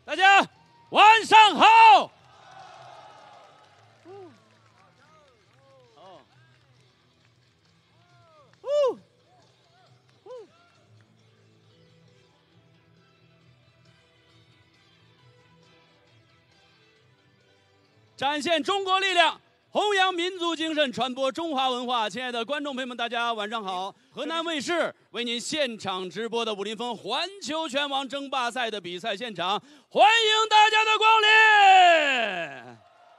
大家晚上好。展现中国力量，弘扬民族精神，传播中华文化。亲爱的观众朋友们，大家晚上好！河南卫视为您现场直播的武林风环球拳王争霸赛的比赛现场，欢迎大家的光临！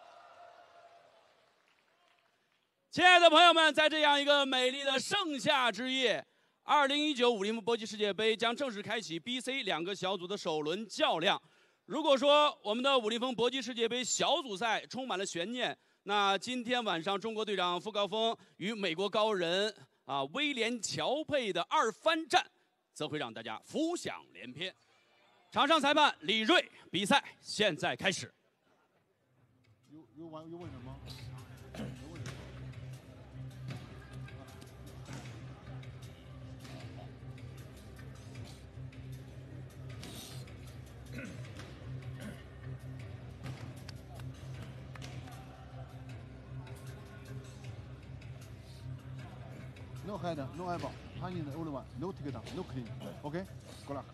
亲爱的朋友们，在这样一个美丽的盛夏之夜，2019武林风搏击世界杯将正式开启 B、C 两个小组的首轮较量。如果说我们的武林风搏击世界杯小组赛充满了悬念，那今天晚上中国队长傅高峰与美国高人威廉乔佩的二番战，则会让大家浮想联翩。场上裁判李锐，比赛现在开始。 有问什么？No head, no elbow. Hand in the only one. No takedown, no clean. Okay? Good luck.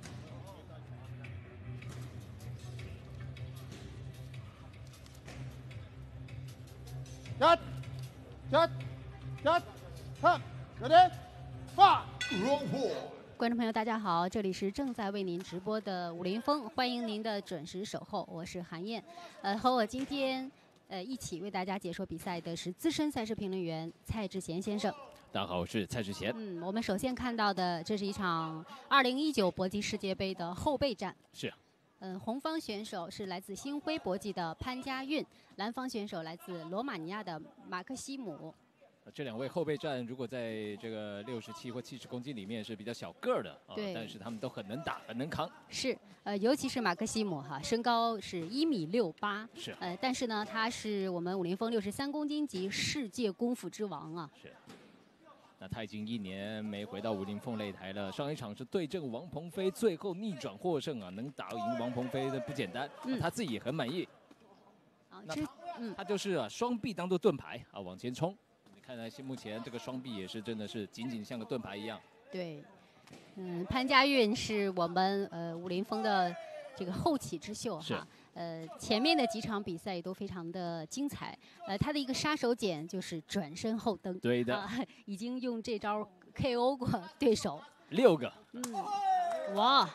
Cut! Cut! Cut! Cut! Ready? Fight! Round 4. 观众朋友，大家好，这里是正在为您直播的武林风，欢迎您的准时守候，我是韩燕。和我今天一起为大家解说比赛的是资深赛事评论员蔡志贤先生。 大家好，我是蔡志贤。 我们首先看到的，这是一场2019搏击世界杯的后备战。 是。 红方选手是来自星辉搏击的潘家运，蓝方选手来自罗马尼亚的马克西姆。 这两位后备战，如果在这个67或70公斤里面是比较小个儿的对， 但是他们都很能打，很能扛。 是，尤其是马克西姆哈，身高是1.68米。 是。 但是呢，他是我们武林风63公斤级世界功夫之王啊。 是。那他已经1年没回到武林风擂台了。上一场是对阵王鹏飞，最后逆转获胜啊，能打赢王鹏飞的不简单。他自己也很满意。他就是双臂当做盾牌啊，往前冲。看来目前这个双臂也是真的是紧紧像个盾牌一样。 对，潘家运是我们武林风的这个后起之秀哈。前面的几场比赛也都非常的精彩。他的一个杀手锏就是转身后蹬。 对的。 已经用这招 KO 过对手 6个。 哇！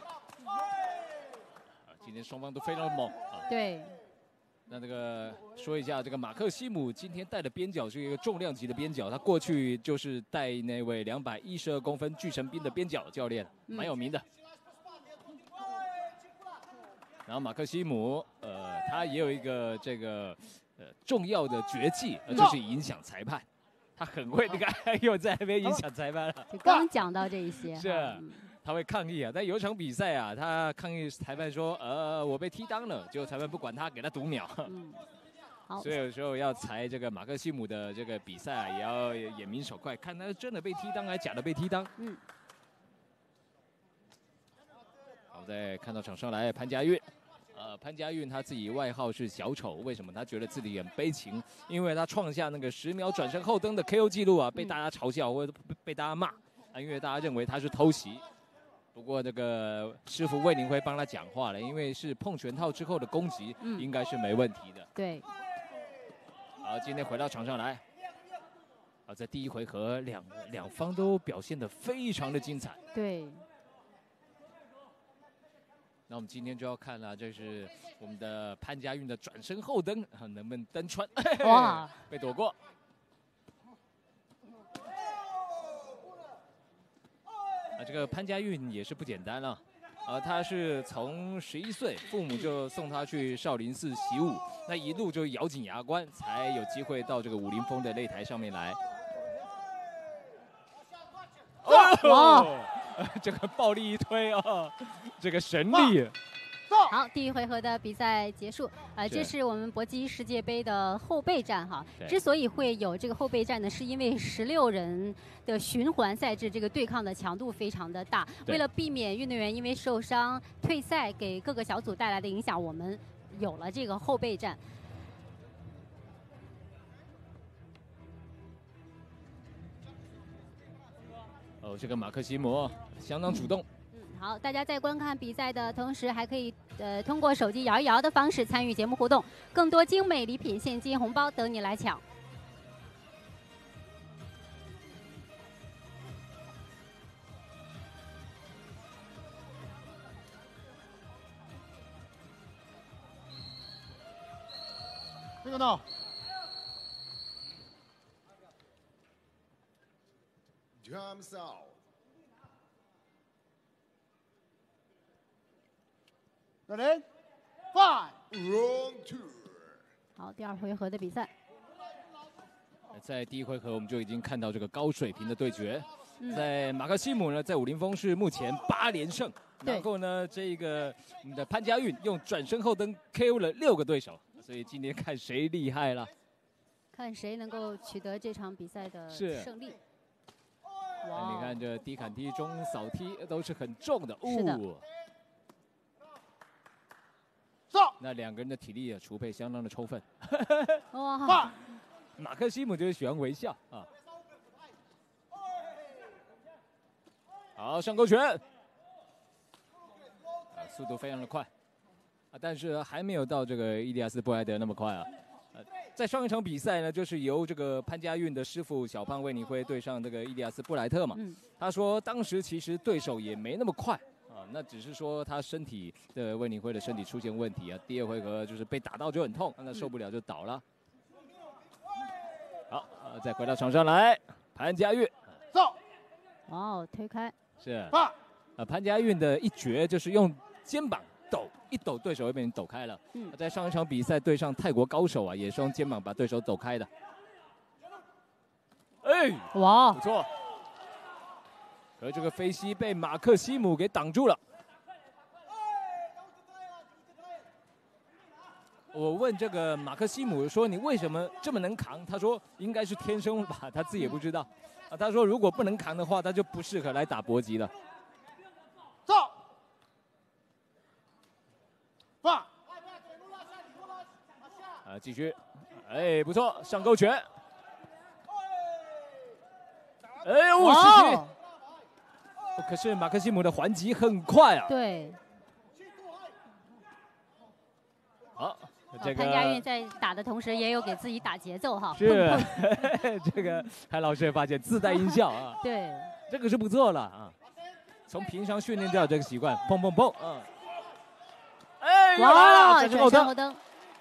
今天双方都非常猛啊。 对。 那这个说一下，这个马克西姆今天带的边角是一个重量级的边角，他过去就是带那位212公分巨神兵的边角教练，蛮有名的。然后马克西姆，他也有一个这个重要的绝技，就是影响裁判。他很会，你看又在那边影响裁判了。 刚讲到这一些。 是。他会抗议啊，但有一场比赛啊，他抗议裁判说，我被踢裆了，结果裁判不管他，给他读秒。 好。 所以有时候要裁这个马克西姆的这个比赛啊，也要眼明手快，看他是真的被踢裆还是假的被踢裆。好，再看到场上来潘家运，潘家运他自己外号是小丑，为什么？他觉得自己很悲情，因为他创下那个10秒转身后蹬的 KO 记录啊，被大家嘲笑或者被大家骂啊，因为大家认为他是偷袭。不过这个师傅魏宁辉帮他讲话了，因为是碰拳套之后的攻击，应该是没问题的。 对。 好，今天回到场上来。好，在第一回合两方都表现得非常的精彩。 对。 那我们今天就要看了，这是我们的潘家运的转身后蹬，能不能蹬穿？哇，被躲过。这个潘家运也是不简单了，他是从11岁，父母就送他去少林寺习武，那一路就咬紧牙关，才有机会到这个武林风的擂台上面来。哇！这个暴力一推啊，这个神力。 好，第1回合的比赛结束。这是我们搏击世界杯的后备战哈。之所以会有这个后备战呢，是因为16人的循环赛制，这个对抗的强度非常的大。为了避免运动员因为受伤退赛给各个小组带来的影响，我们有了这个后备战。 哦，这个马克西姆相当主动。 好，大家在观看比赛的同时，还可以通过手机摇一摇的方式参与节目互动，更多精美礼品、现金、红包等你来抢。 这个呢？Jumps out。Ready? Five. Round 2。 好，第2回合的比赛。 在第1回合我们就已经看到这个高水平的对决。在马克西姆呢，在武林风是目前8连胜，然后呢，这个我们的潘家运用转身后蹬 KO 了6个对手，所以今天看谁厉害了， 看谁能够取得这场比赛的胜利。 哇！你看这低砍踢、中扫踢都是很重的， 是的。 那2个人的体力储备相当的充分。 哇！ 马克西姆就是喜欢微笑啊。好，上勾拳，速度非常的快，但是还没有到这个伊利亚斯布莱德那么快啊。在上一场比赛呢，就是由这个潘家运的师傅小胖魏宁辉对上这个伊利亚斯布莱特嘛。他说当时其实对手也没那么快啊，那只是说他身体的魏宁辉的身体出现问题啊。第2回合就是被打到就很痛，那受不了就倒了。好，再回到场上来，潘家运。 哦，推开。 是。潘家运的一绝就是用肩膀一抖，对手会被你抖开了。在上一场比赛对上泰国高手啊，也是用肩膀把对手抖开的。哎， 哇， 不错。而这个飞膝被马克西姆给挡住了。我问这个马克西姆说：“你为什么这么能扛？”他说：“应该是天生吧，他自己也不知道。”他说：“如果不能扛的话，他就不适合来打搏击了。” 放。 继续，哎，不错，上勾拳。哎呦，失击！可是马克西姆的还击很快啊。 对。 好，这个潘家运在打的同时也有给自己打节奏哈。 是，这个韩老师也发现自带音效啊。 对， 这个是不错了啊。从平常训练掉这个习惯，砰砰砰，哎，又来了，转身后蹬。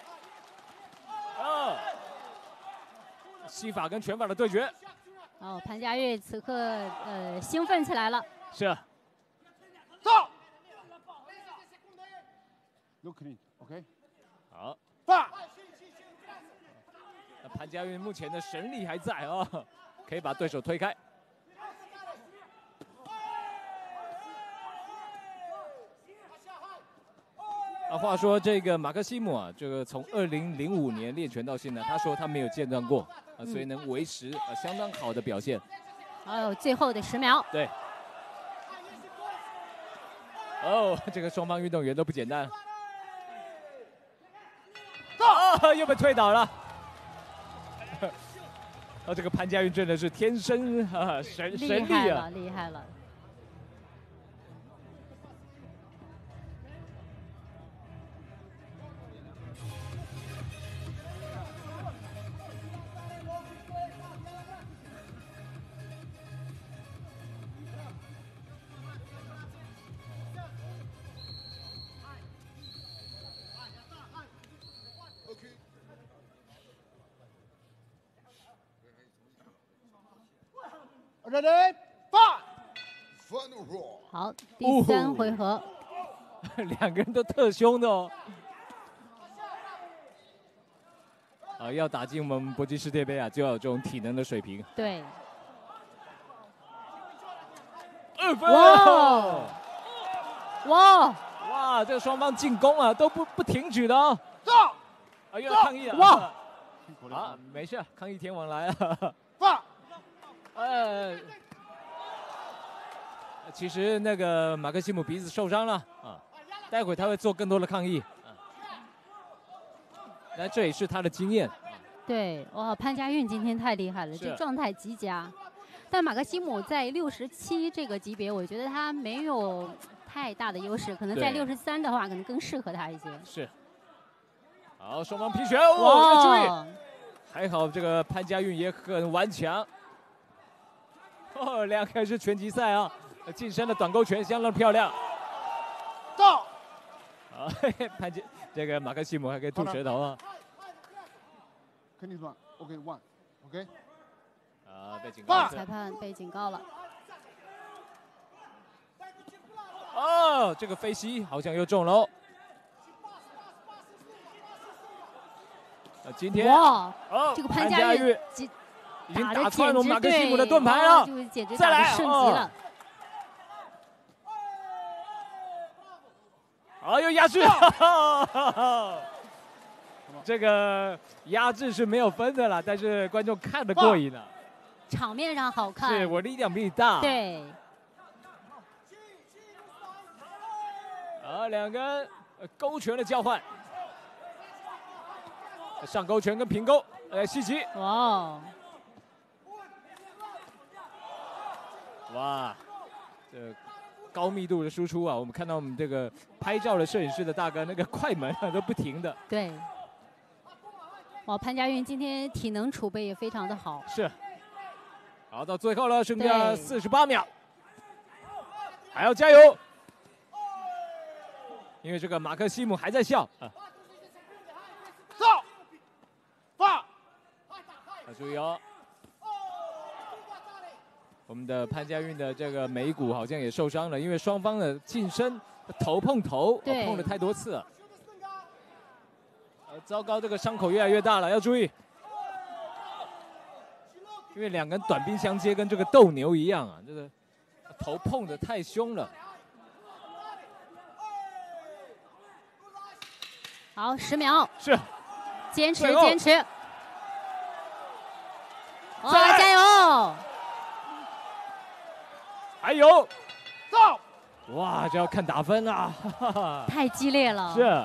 西法跟拳法的对决。 哦，潘家运此刻兴奋起来了。 是。 走。Look clean, OK。 好。 放。 那潘家运目前的神力还在啊，可以把对手推开。话说这个马克西姆啊，这个从2005年练拳到现在，他说他没有间断过啊，所以能维持相当好的表现。 还有最后的10秒。 对。哦，这个双方运动员都不简单。哦，又被推倒了。这个潘家运真的是天生神力啊， 厉害了。 Ready? Fight! 好，第3回合。 2个人都特凶的哦。要打进我们搏击世界杯啊，就要有这种体能的水平。 对。 2分！ 哇！ 哇，这个双方进攻啊都不停止的哦。 走， 啊，又要抗议了。 哇， 好，没事，抗议天王来了。 放， 其实那个马克西姆鼻子受伤了啊，待会他会做更多的抗议。那这也是他的经验。 对，哇，潘家运今天太厉害了，这状态极佳。但马克西姆在67这个级别，我觉得他没有太大的优势，可能在63的话，可能更适合他一些。 是。好，双方拼拳，哦，要注意。还好这个潘家运也很顽强。哦，两个人是拳击赛啊，近身的短勾拳相当漂亮。 到。 好，这个马克西姆还可以吐舌头啊。 肯定算 ，OK one，OK。 啊，被警告。 裁判被警告了。 哦，这个飞膝好像又中了哦。今天哇， 哦， 这个潘家运已经打穿了马克西姆的盾牌了， 就简直打得升级了。 哦，又压制。这个压制是没有分的了，但是观众看得过瘾了。 场面上好看。 是我力量比你大。 对。 啊，两个人勾拳的交换，上勾拳跟平勾来袭击。 哇。 哇，这高密度的输出啊！我们看到我们这个拍照的摄影师的大哥，那个快门啊都不停的。 对。哇，潘家运今天体能储备也非常的好。 是。好，到最后了，剩下48秒，还要加油，因为这个马克西姆还在笑啊。 走，放。 注意哦。我们的潘家运的这个眉骨好像也受伤了，因为双方的近身头碰头，碰了太多次了。糟糕，这个伤口越来越大了，要注意。因为两个人短兵相接，跟这个斗牛一样啊，这个头碰得太凶了。 好，10秒。 是。 坚持，坚持。哇，加油！ 还有， 走！ 哇，这要看打分啊！ 太激烈了。 是。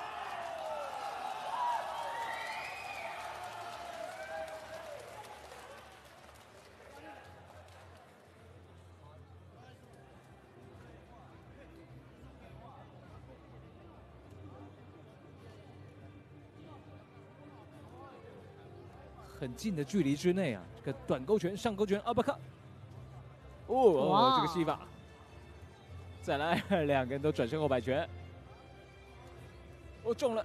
很近的距离之内啊，这个短勾拳、上勾拳、uppercut。哦，这个戏法。再来，两个人都转身后摆拳。哦，中了。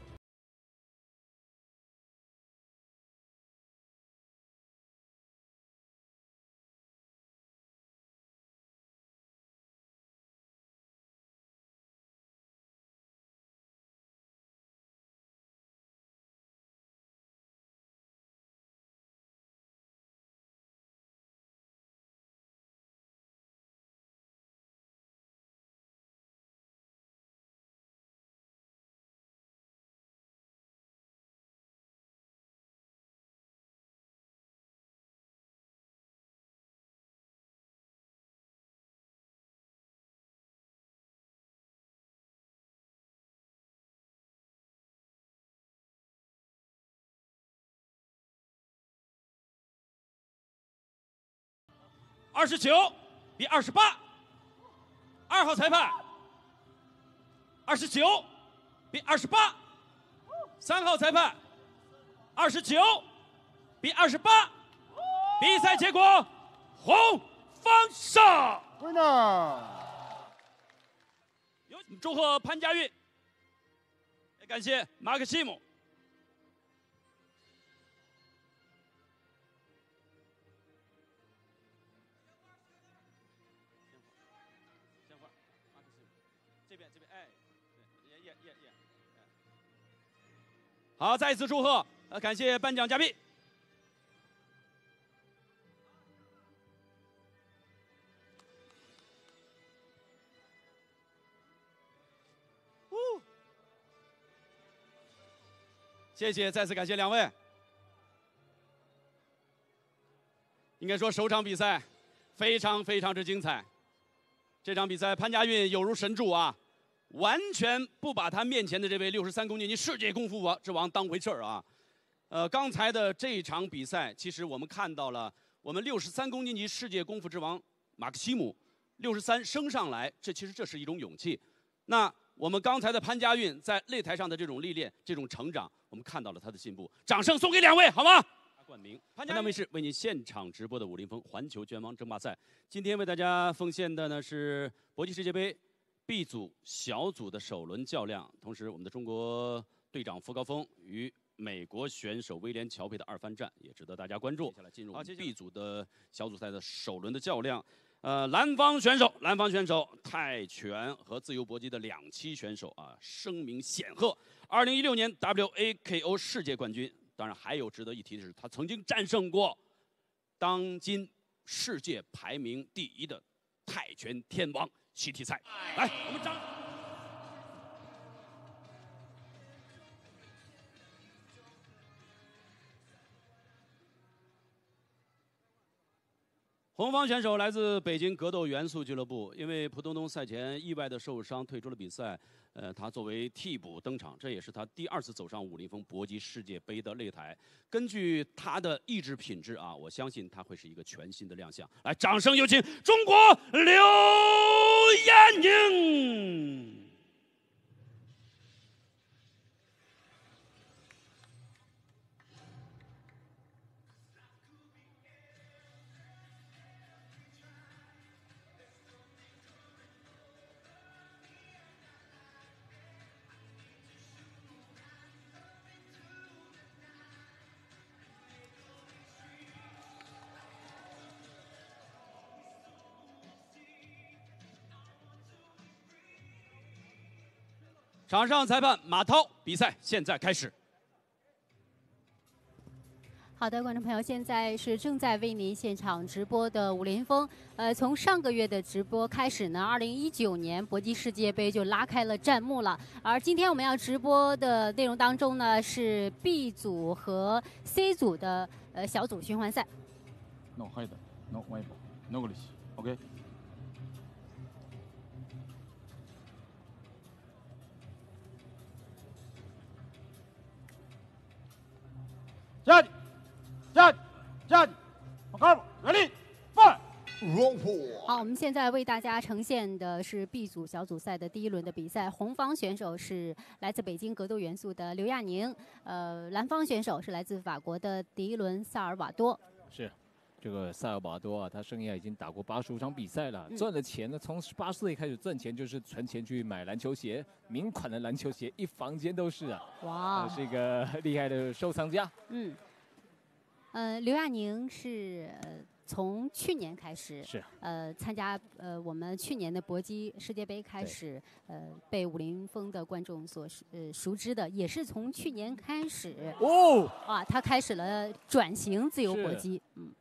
29比28，2号裁判。29比28，3号裁判。29比28，比赛结果，红方胜。 Winner。 祝贺潘家运，也感谢马克西姆。好，再一次祝贺，感谢颁奖嘉宾。 谢谢，再次感谢两位。应该说，首场比赛非常之精彩。这场比赛，潘家运有如神助啊，完全不把他面前的这位63公斤级世界功夫之王当回事儿啊。刚才的这场比赛，其实我们看到了我们63公斤级世界功夫之王马克西姆63升上来，这是一种勇气。那我们刚才的潘家运在擂台上的这种历练、这种成长，我们看到了他的进步。掌声送给两位，好吗？冠名，潘家卫视为您现场直播的武林风环球拳王争霸赛，今天为大家奉献的呢是搏击世界杯 B 组小组的首轮较量，同时我们的中国队长傅高峰与美国选手威廉乔佩的2番战也值得大家关注。接下来进入 B 组的小组赛的首轮的较量。蓝方选手泰拳和自由搏击的2栖选手啊，声名显赫，2016年 WAKO 世界冠军。当然，还有值得一提的是，他曾经战胜过当今世界排名第1的泰拳天王西提赛。来，我们掌。红方选手来自北京格斗元素俱乐部，因为蒲东东赛前意外的受伤退出了比赛。他作为替补登场，这也是他第2次走上武林风搏击世界杯的擂台。根据他的意志品质啊，我相信他会是一个全新的亮相。来，掌声有请中国刘彦宁。场上裁判马涛，比赛现在开始。 好的，观众朋友，现在是正在为您现场直播的武林风。从上个月的直播开始呢，2019年搏击世界杯就拉开了战幕了。而今天我们要直播的内容当中呢，是 B 组和 C 组的小组循环赛。 No hide, no wipe, no glitch, OK。下去，往高处，原力，放， 好，我们现在为大家呈现的是 B 组小组赛的第1轮的比赛。红方选手是来自北京格斗元素的刘亚宁，蓝方选手是来自法国的迪伦萨尔瓦多。 是。这个萨尔瓦多啊，他生涯已经打过85场比赛了，赚的钱呢，从18岁开始赚钱就是存钱去买篮球鞋，名款的篮球鞋一房间都是啊， 哇， 是一个厉害的收藏家。 刘亚宁是从去年开始是参加我们去年的搏击世界杯开始被武林风的观众所熟知的，也是从去年开始他开始了转型自由搏击。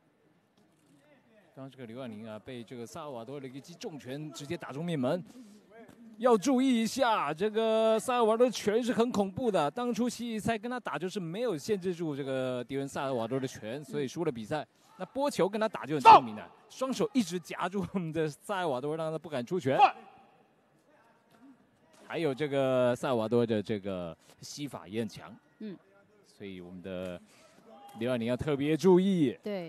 刚刚这个刘亚宁啊，被这个萨尔瓦多的一记重拳直接打中面门，要注意一下，这个萨尔瓦多的拳是很恐怖的。当初西塞跟他打就是没有限制住这个敌人萨尔瓦多的拳，所以输了比赛。那波球跟他打就很聪明的，双手一直夹住我们的萨尔瓦多，让他不敢出拳。还有这个萨尔瓦多的这个膝法也很强，所以我们的刘亚宁要特别注意。 对。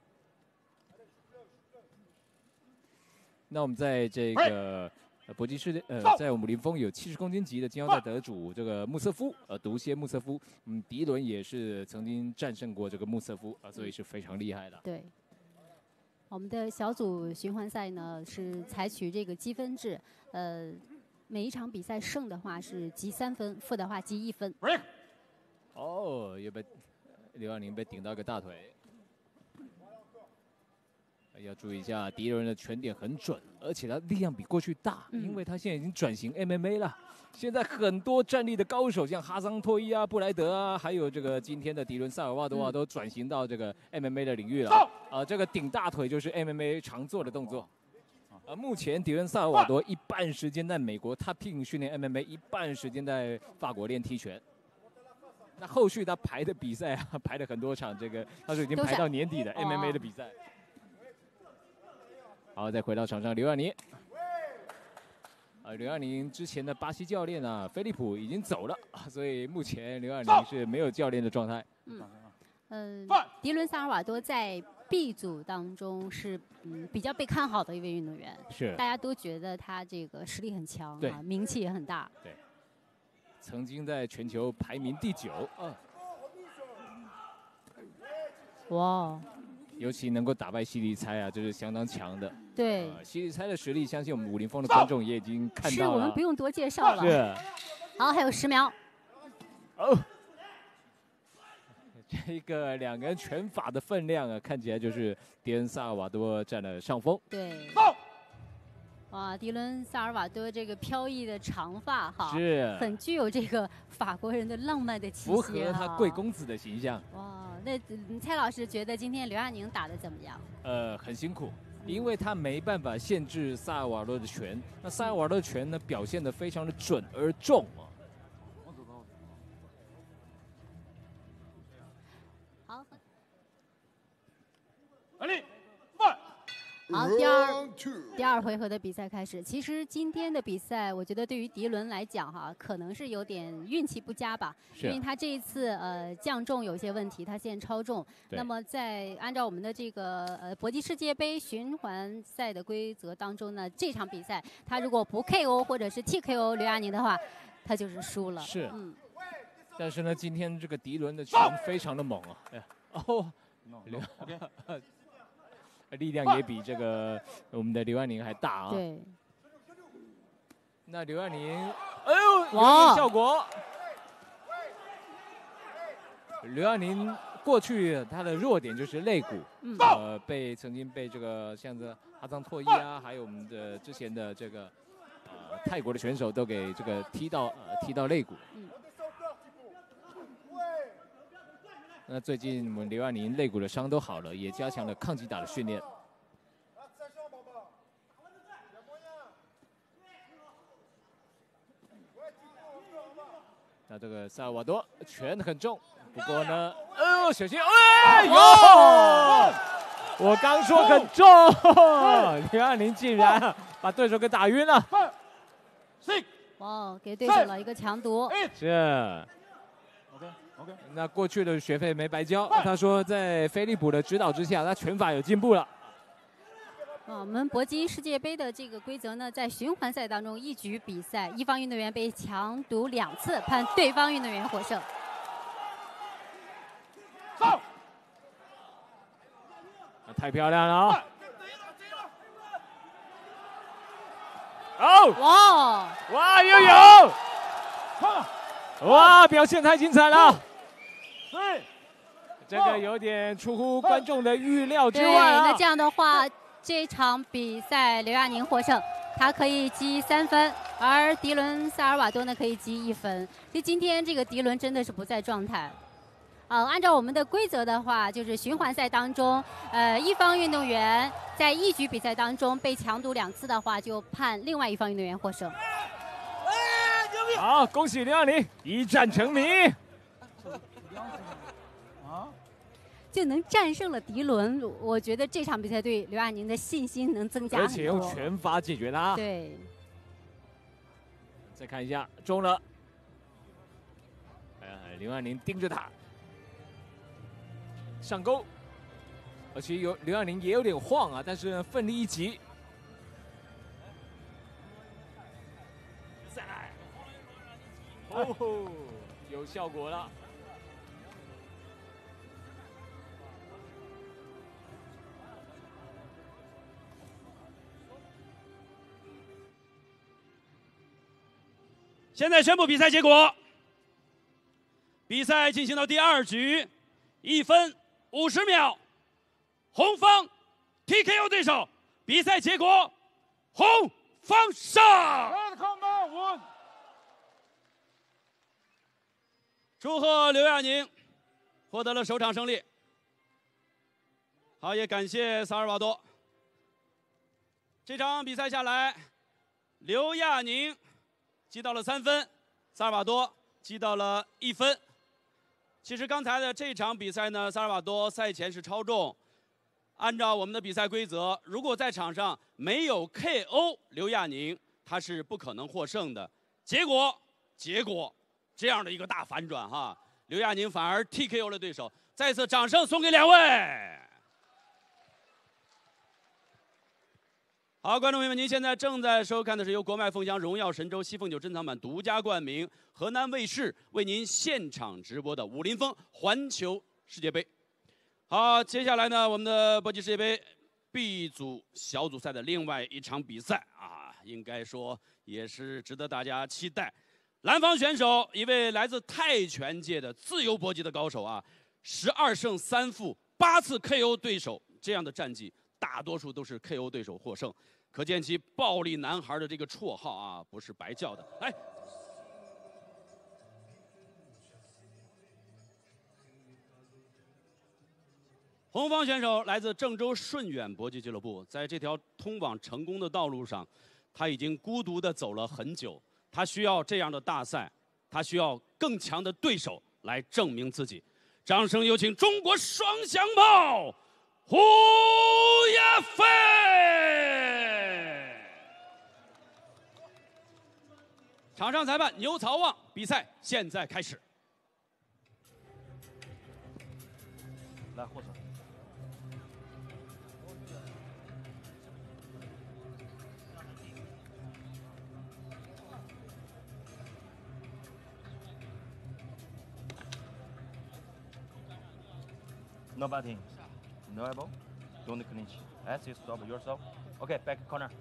那我们在这个搏击世界在我们武林风有70公斤级的金腰带得主这个穆瑟夫毒蝎穆瑟夫，第一轮也是曾经战胜过这个穆瑟夫所以是非常厉害的。 对，我们的小组循环赛呢是采取这个积分制，每一场比赛胜的话是积3分，负的话积1分。 又被刘亚宁被顶到一个大腿。要注意一下，敌人的拳点很准，而且他力量比过去大，因为他现在已经转型 MMA 了。现在很多站立的高手，像哈桑托伊啊、布莱德啊，还有这个今天的迪伦萨尔瓦多啊，都转型到这个 MMA 的领域了。这个顶大腿就是 MMA 常做的动作。目前迪伦萨尔瓦多一半时间在美国 Topping 训练 MMA， 一半时间在法国练踢拳。 那后续他排的比赛啊，排了很多场，这个他说已经排到年底的 MMA 的比赛。好，再回到场上，刘亚宁。刘亚宁之前的巴西教练啊，菲利普已经走了，所以目前刘亚宁是没有教练的状态。 迪伦萨尔瓦多在 B 组当中是比较被看好的一位运动员， 是大家都觉得他这个实力很强啊，名气也很大。 对，曾经在全球排名第9。 哇！ 尤其能够打败西里猜啊，这是相当强的。 对， 西里猜的实力，相信我们武林风的观众也已经看到了。 是我们不用多介绍了。 是。 好，还有10秒。 哦。 这个2个人拳法的分量啊，看起来就是迪伦萨尔瓦多占了上风。 对。哇，迪伦萨尔瓦多这个飘逸的长发哈， 是很具有这个法国人的浪漫的气息， 符合他贵公子的形象。 哇，那蔡老师觉得今天刘亚宁打得怎么样？ 很辛苦，因为他没办法限制萨尔瓦多的拳，那萨尔瓦多的拳呢表现得非常的准而重啊。 好，第二回合的比赛开始。其实今天的比赛，我觉得对于迪伦来讲哈，可能是有点运气不佳吧，因为他这一次降重有些问题，他现在超重。那么在按照我们的这个搏击世界杯循环赛的规则当中呢，这场比赛他如果不 KO 或者是 TKO 刘亚宁的话，他就是输了。 是，但是呢，今天这个迪伦的拳非常的猛啊！哎呀，哦，力量也比这个我们的刘亚宁还大啊！ 对。 那刘亚宁，哎呦，有点效果。刘亚宁过去他的弱点就是肋骨，曾经被这个像这哈桑拓伊啊，还有我们的之前的这个泰国的选手都给这个踢到肋骨。那最近我们刘亚宁肋骨的伤都好了，也加强了抗击打的训练。那这个萨尔瓦多拳很重，不过呢，小心，哎呦！我刚说很重，刘亚宁竟然把对手给打晕了。 哇，给对手了一个强毒。 是。 那过去的学费没白交，他说在菲利普的指导之下，他拳法有进步了。 我们搏击世界杯的这个规则呢，在循环赛当中，一局比赛，一方运动员被强毒2次，判对方运动员获胜。 太漂亮了啊！哦，哇，又有！哇，表现太精彩了！这个有点出乎观众的预料之外啊。 那这样的话，这场比赛刘亚宁获胜，他可以积3分，而迪伦萨尔瓦多呢可以积1分。就今天这个迪伦真的是不在状态。按照我们的规则的话，就是循环赛当中，一方运动员在一局比赛当中被强毒2次的话，就判另外一方运动员获胜。 好，恭喜刘亚宁一战成名。 就能战胜了迪伦，我觉得这场比赛对刘亚宁的信心能增加很多。 而且用拳法解决他。 对。 再看一下，中了。刘亚宁盯着他，上钩。而且刘亚宁也有点晃啊，但是奋力一击。再来。哦，有效果了。 现在宣布比赛结果。比赛进行到第2局，1分50秒，红方 TKO 对手。比赛结果，红方胜。祝贺刘亚宁获得了首场胜利。好，也感谢萨尔瓦多。这场比赛下来，刘亚宁 积到了3分，萨尔瓦多积到了1分。 其实刚才的这场比赛呢，萨尔瓦多赛前是超重。按照我们的比赛规则，如果在场上没有 KO 刘亚宁，他是不可能获胜的。结果这样的一个大反转哈，刘亚宁反而 TKO 了对手。再次掌声送给两位。好，观众朋友们，您现在正在收看的是由国脉凤翔荣耀神州西凤酒珍藏版独家冠名河南卫视为您现场直播的武林风环球世界杯。好，接下来呢，我们的搏击世界杯 B 组小组赛的另外一场比赛啊，应该说也是值得大家期待。蓝方选手一位来自泰拳界的自由搏击的高手啊，12胜3负，8次 KO 对手，这样的战绩大多数都是 KO 对手获胜，可见其暴力男孩的这个绰号啊，不是白叫的。来。红方选手来自郑州顺远搏击俱乐部，在这条通往成功的道路上，他已经孤独地走了很久。他需要这样的大赛，他需要更强的对手来证明自己。掌声有请中国双响炮胡亚飞！场上裁判牛曹旺，比赛现在开始。 来，获胜。No batting, no elbow, don't clinch. As you stop yourself. Okay, back corner.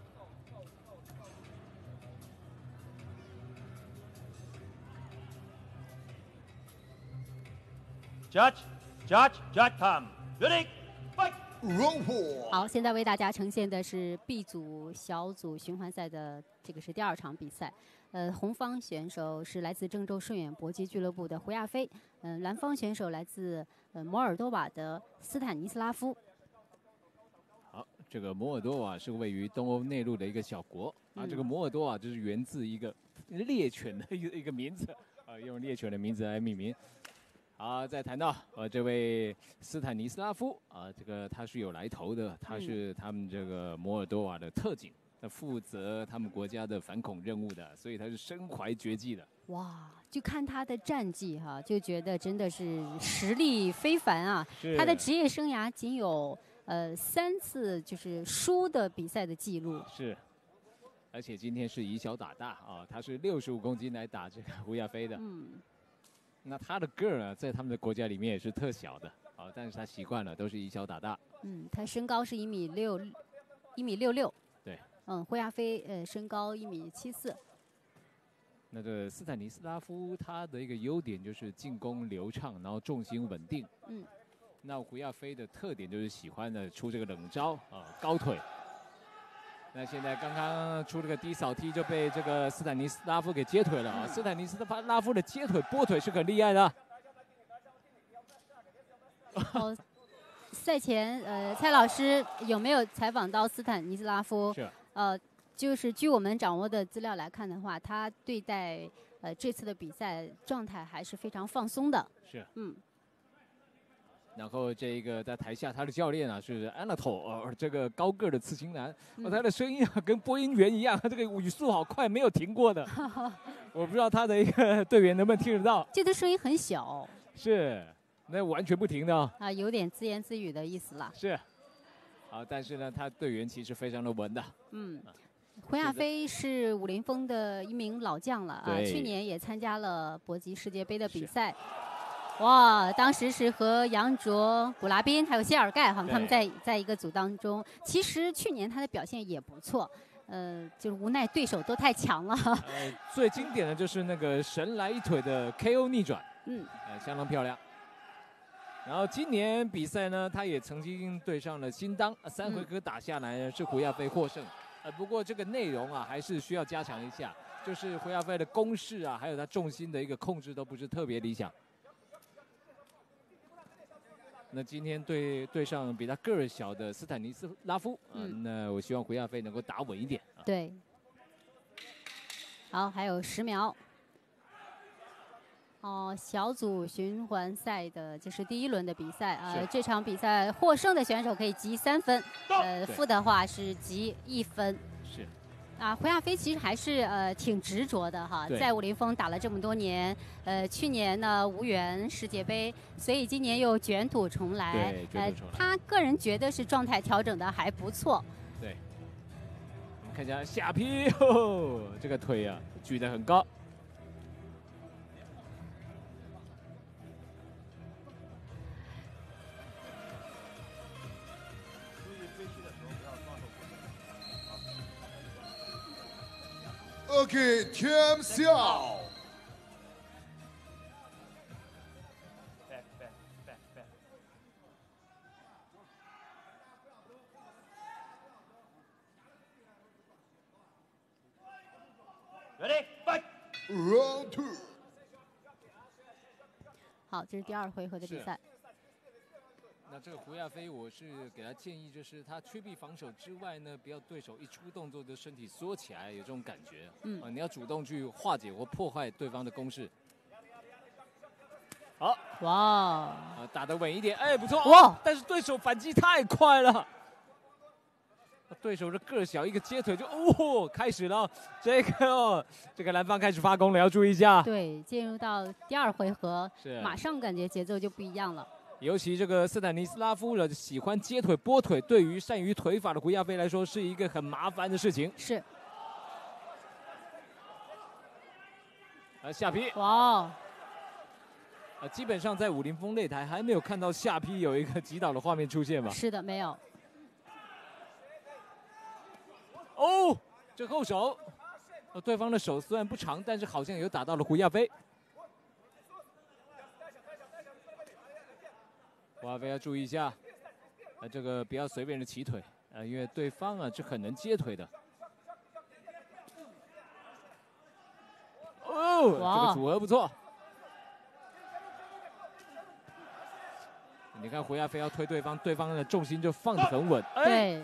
Judge time. Ready, fight. 好，现在为大家呈现的是 B 组小组循环赛的这个是第2场比赛。红方选手是来自郑州顺远搏击俱乐部的胡亚飞，蓝方选手来自摩尔多瓦的斯坦尼斯拉夫。 好，这个摩尔多瓦是位于东欧内陆的一个小国啊。这个摩尔多瓦就是源自一个猎犬的一个名字啊，用猎犬的名字来命名。好，再谈到这位斯坦尼斯拉夫啊，这个他是有来头的，他是他们这个摩尔多瓦的特警。负责他们国家的反恐任务的，所以他是身怀绝技的。 哇，就看他的战绩哈，就觉得真的是实力非凡啊！他的职业生涯仅有3次就是输的比赛的记录。 是，而且今天是以小打大啊，他是65公斤来打这个胡亚飞的。那他的个儿啊，在他们的国家里面也是特小的啊，但是他习惯了都是以小打大。 他身高是1米66。 对。 胡亚飞身高1米74。 那个斯坦尼斯拉夫他的一个优点就是进攻流畅，然后重心稳定。那胡亚飞的特点就是喜欢的出这个冷招啊，高腿。那现在刚刚出了个低扫踢就被这个斯坦尼斯拉夫给接腿了啊！斯坦尼斯拉夫的接腿拨腿是很厉害的。 赛前蔡老师有没有采访到斯坦尼斯拉夫？ 是。 就是据我们掌握的资料来看的话，他对待这次的比赛状态还是非常放松的。 是。然后这个在台下他的教练啊是安纳托，这个高个的刺青男，他的声音啊跟播音员一样，这个语速好快，没有停过的。我不知道他的一个队员能不能听得到。 这个声音很小。 是。那完全不停的啊，有点自言自语的意思了。 是。好，但是呢，他队员其实非常的稳的。 胡亚飞是武林风的一名老将了啊，去年也参加了搏击世界杯的比赛。哇，当时是和杨卓、古拉宾还有谢尔盖哈，他们在一个组当中。其实去年他的表现也不错，就是无奈对手都太强了。 最经典的就是那个神来一腿的 KO 逆转，相当漂亮。然后今年比赛呢，他也曾经对上了新当，3回合打下来是胡亚飞获胜。不过这个内容啊，还是需要加强一下，就是胡亚飞的攻势啊，还有他重心的一个控制都不是特别理想。那今天对上比他个儿小的斯坦尼斯拉夫，那我希望胡亚飞能够打稳一点。 对。好，还有10秒。 小组循环赛的就是第1轮的比赛是这场比赛获胜的选手可以积3分，负的话是积1分。 是。 胡亚飞其实还是挺执着的哈，在武林风打了这么多年，去年呢无缘世界杯，所以今年又卷土重来。 对，卷土重来。 他个人觉得是状态调整的还不错。 对，我们看一下下劈，这个腿啊举得很高。 OK， 天笑。 Ready, fight. Round 2。 好，这是第2回合的比赛。 那这个胡亚飞，我是给他建议，就是他趋避防守之外呢，不要对手一出动作就身体缩起来，有这种感觉。你要主动去化解或破坏对方的攻势。好， 哇， 打得稳一点，哎，不错。 哇， 但是对手反击太快了。对手的个小，一个接腿就开始了，这个蓝方开始发功了，要注意一下。 对，进入到第2回合，马上感觉节奏就不一样了。 尤其这个斯坦尼斯拉夫了，喜欢接腿拨腿，对于善于腿法的胡亚飞来说是一个很麻烦的事情。 是。 下劈。 哇。 基本上在武林风擂台还没有看到下劈有一个击倒的画面出现吧？ 是的，没有。 这后手，对方的手虽然不长，但是好像有打到了胡亚飞。胡亚飞要注意一下，这个不要随便的起腿，因为对方是很能接腿的。这个组合不错。你看胡亚飞要推对方，对方的重心就放得很稳。 对。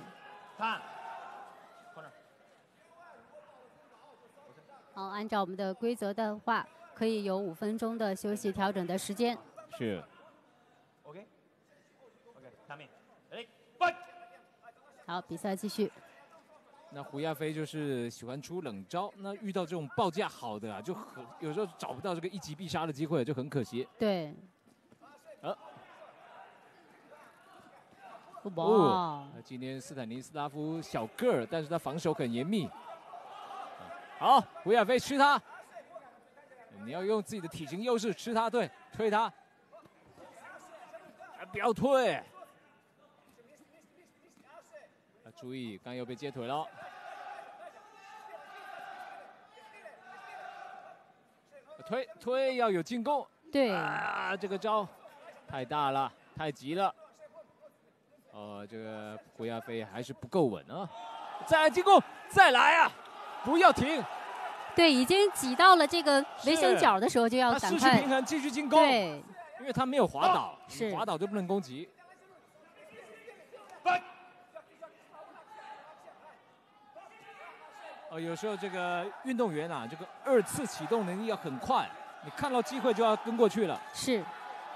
好，按照我们的规则的话，可以有5分钟的休息调整的时间。 是。 OK， come in，ready，fight。 好，比赛继续。 那胡亚飞就是喜欢出冷招，那遇到这种报价好的就有时候找不到这个一击必杀的机会，就很可惜。 对。 哇！今天斯坦尼斯拉夫小个儿，但是他防守很严密。好，胡亚飞吃他，你要用自己的体型优势吃他，对，推他，不要退。注意，刚又被接腿了。推要有进攻。 对。 这个招太大了，太急了。这个胡亚飞还是不够稳啊！再来进攻，再来啊！不要停。 对，已经挤到了这个围墙角的时候，就要赶快。 失去平衡，继续进攻。 对， 因为他没有滑倒， 是滑倒就不能攻击。有时候这个运动员这个2次启动能力要很快，你看到机会就要跟过去了。 是。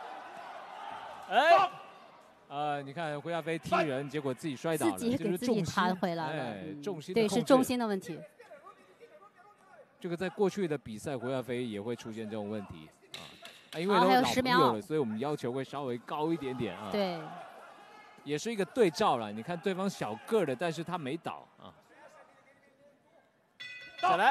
你看胡亚飞踢人，结果自己摔倒了， 自己给自己弹回来了。 重心对，是重心的问题。 这个在过去的比赛，胡亚飞也会出现这种问题因为还有10秒了，所以我们要求会稍微高一点点啊。 对。 也是一个对照了，你看对方小个的，但是他没倒啊。再来。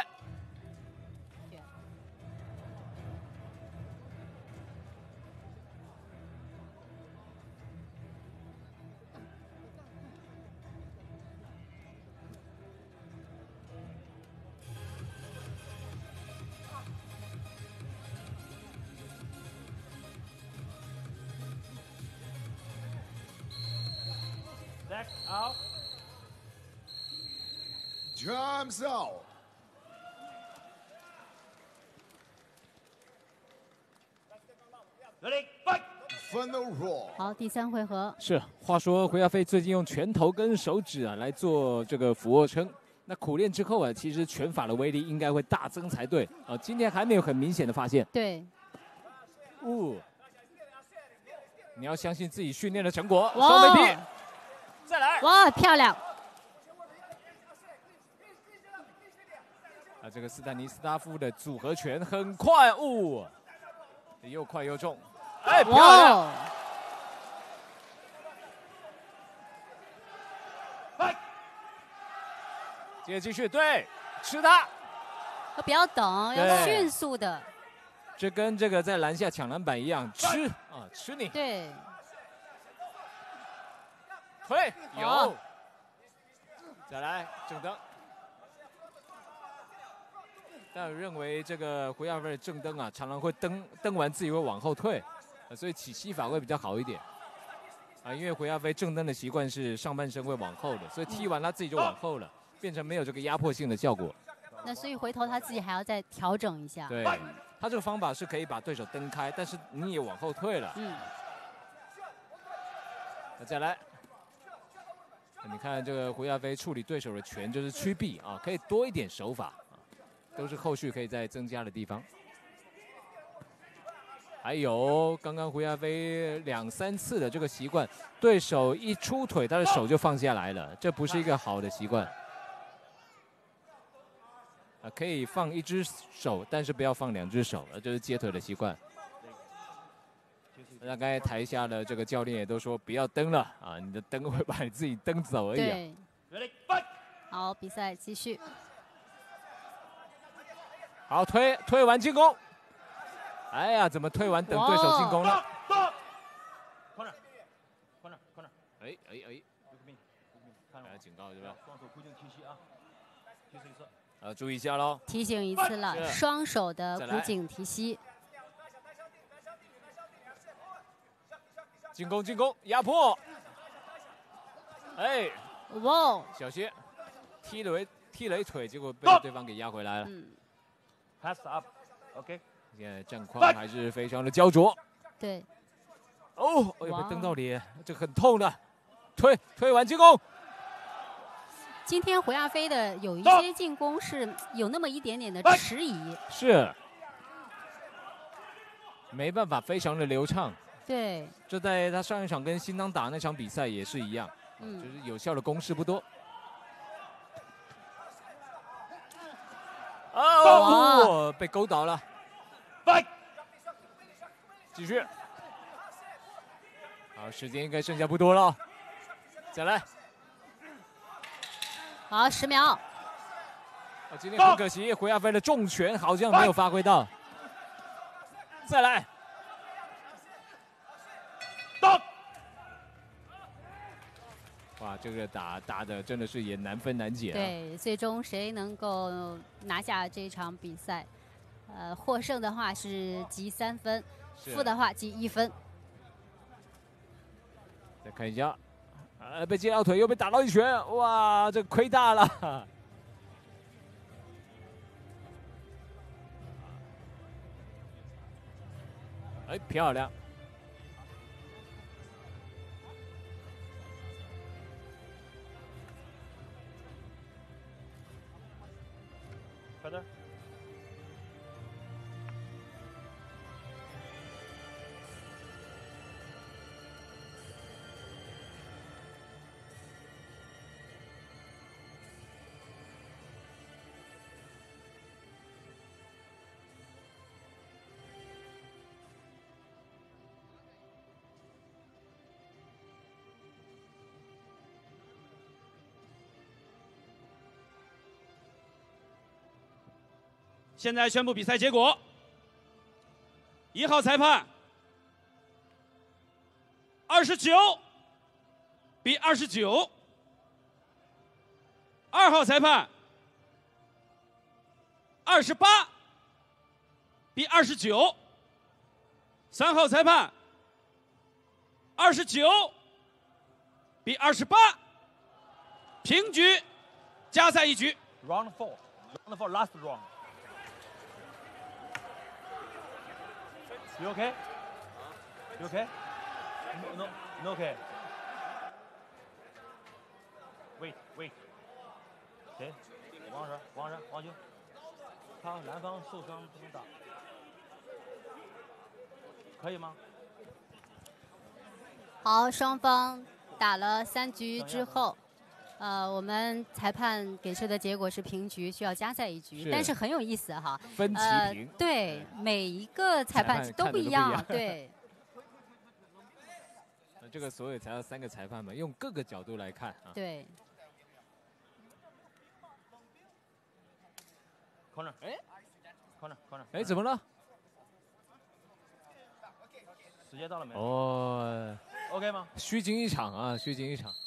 out. Time's out. Ready, fight. Final roll. 好，第3回合。 是，话说胡亚飞最近用拳头跟手指来做这个俯卧撑，那苦练之后其实拳法的威力应该会大增才对今天还没有很明显的发现。 对。 你要相信自己训练的成果。 哇双背劈，再来。 哇，漂亮！ 啊，这个斯坦尼斯拉夫的组合拳很快，又快又重，哎，漂亮！ 哇， 接着继续，对，吃他。 不要等，要对迅速的。 这跟这个在篮下抢篮板一样，吃啊，吃你。 对， 推有哇， 再来正蹬。但我认为这个胡亚飞的正蹬啊，常常会蹬完自己会往后退，所以起膝法会比较好一点。啊，因为胡亚飞正蹬的习惯是上半身会往后的，所以踢完他自己就往后了，变成没有这个压迫性的效果。 那所以回头他自己还要再调整一下。 对，他这个方法是可以把对手蹬开，但是你也往后退了。那再来，你看这个胡亚飞处理对手的拳就是屈臂啊，可以多一点手法啊，都是后续可以再增加的地方。还有刚刚胡亚飞2、3次的这个习惯，对手一出腿，他的手就放下来了，这不是一个好的习惯。可以放1只手，但是不要放2只手，这是接腿的习惯。那刚才台下的这个教练也都说不要蹬了啊，你的蹬会把你自己蹬走而已、啊。 对。好，比赛继续。 好，推完进攻。哎呀，怎么推完等对手进攻了？哎，警告对吧？ 双手固定提膝啊，提示一次。 注意一下喽。 提醒一次了，双手的箍颈提膝。 进攻，压迫。哎， 哇， 小心，踢了一腿，结果被对方给压回来了。 Pass up，OK。 现在战况还是非常的焦灼。 对。 哦，被蹬到脸，这个很痛的。推完进攻。 今天胡亚飞的有一些进攻是有那么一点点的迟疑。 是。没办法，非常的流畅。 对。 这在他上一场跟新当打那场比赛也是一样，就是有效的攻势不多。哦，被勾倒了。继续。好，时间应该剩下不多了，再来。 好，10秒。 今天很可惜，胡亚飞的重拳好像没有发挥到。再来。哇，这个打的真的是也难分难解啊。 对，最终谁能够拿下这场比赛？获胜的话是积3分，负的话积1分。 再看一下，被接到腿又被打到一拳，哇，这亏大了。哎，漂亮。 快点。 现在宣布比赛结果：1号裁判29比29，2号裁判28比29，3号裁判29比28，平局，加赛1局。 Round 4, last round. You okay? You okay? No, okay. Wait. 谁？王军。他南方受伤不能打。 可以吗？ 好，双方打了3局之后，我们裁判给出的结果是平局，需要加赛1局，但是很有意思哈。 分歧平。 对，每一个裁判都不一样，对。 那这个所有才要3个裁判嘛，用各个角度来看啊。 对。 corner， 哎 ，corner， 哎，怎么了？ 时间到了没有？ 哦 ，OK 吗？ 虚惊一场啊，虚惊一场。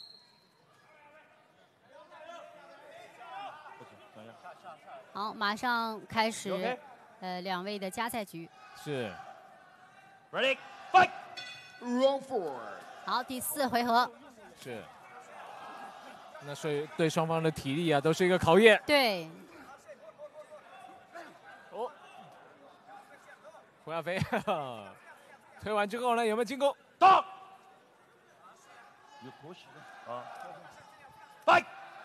好，马上开始，2位的加赛局。 是。 Ready, fight. Round 4。 好，第4回合。 是。那是对双方的体力啊，都是一个考验。 对。 哦。胡亚飞。推完之后呢，有没有进攻？ 到。有可惜的啊。fight。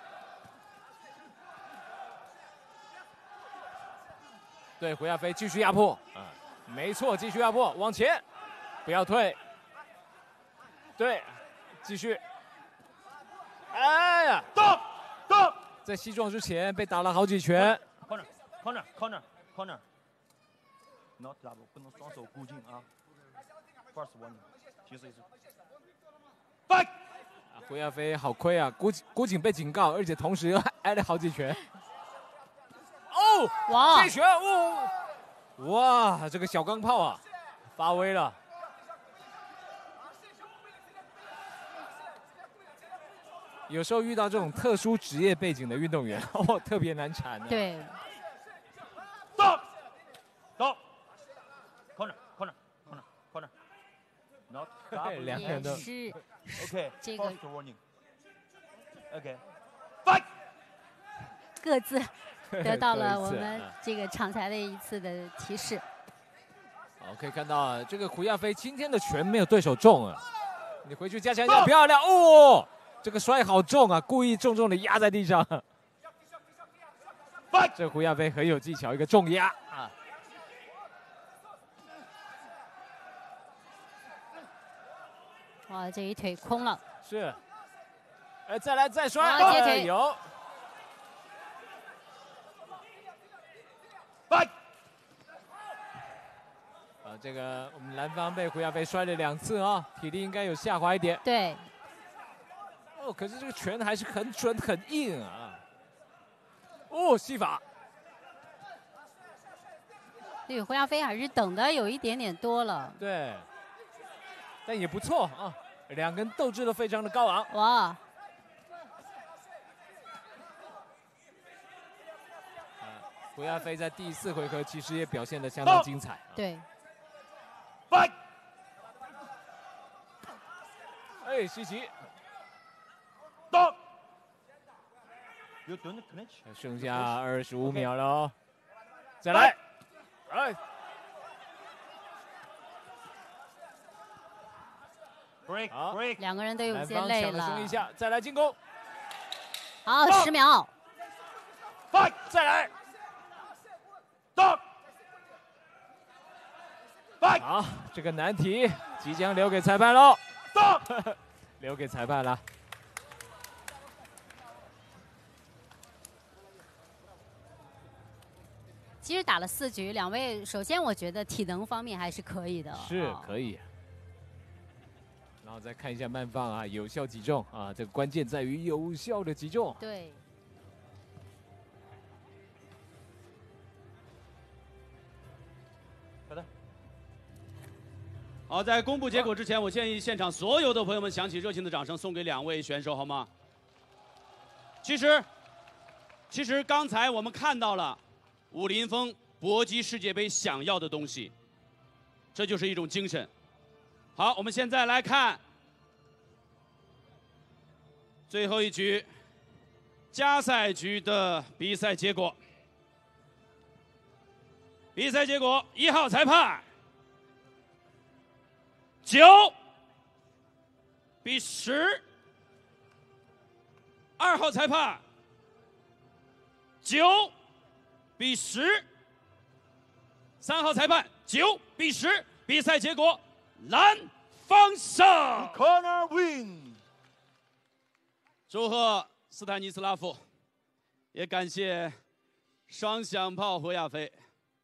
对，胡亚飞继续压迫啊，没错，继续压迫，往前，不要退。对，继续。哎呀， 到。 在西撞之前被打了好几拳。 corner。Not double， 不能双手固定啊。First one， 提示一次。fight。 胡亚飞好亏啊，古井被警告，而且同时挨了好几拳。哦， 哇！ 这拳，哦，哇，这个小钢炮啊，发威了。有时候遇到这种特殊职业背景的运动员，哦，特别难缠的。 对。 到。corner。Not double。 两个人都是。 OK。 这个。 OK。fight。 各自。得到了我们这个场裁的一次的提示。 好，可以看到啊，这个胡亚飞今天的拳没有对手重啊，你回去加强一下，漂亮哦！这个摔好重啊，故意重重的压在地上。这胡亚飞很有技巧，一个重压啊。 哇，这一腿空了。 是。哎，再来再摔， 接腿有。这个我们蓝方被胡亚飞摔了2次啊，体力应该有下滑一点。 对。 哦，可是这个拳还是很准很硬啊。哦，西法。 对，胡亚飞还是等的有一点点多了。 对。但也不错啊，2个人斗志都非常的高昂。 哇。 胡亚飞在第4回合其实也表现得相当精彩。 对。 fight。 哎，西奇。 到。 剩下25秒了哦，再来。哎。 break。 2个人都有些累了。 抢了一下，再来进攻。 好，10秒。 fight。再来。到。 好，这个难题即将留给裁判喽。 到。 留给裁判了。 其实打了4局，2位首先我觉得体能方面还是可以的。 是可以。然后再看一下慢放啊，有效击中啊，这个关键在于有效的击中。 对。 好，在公布结果之前，我建议现场所有的朋友们响起热情的掌声，送给2位选手，好吗？其实刚才我们看到了武林风搏击世界杯想要的东西，这就是一种精神。好，我们现在来看最后一局加赛局的比赛结果。比赛结果，1号裁判9比10，2号裁判9比10，3号裁判9比10， 比赛结果，蓝方胜。 Corner win。 祝贺斯坦尼斯拉夫，也感谢双响炮侯亚飞。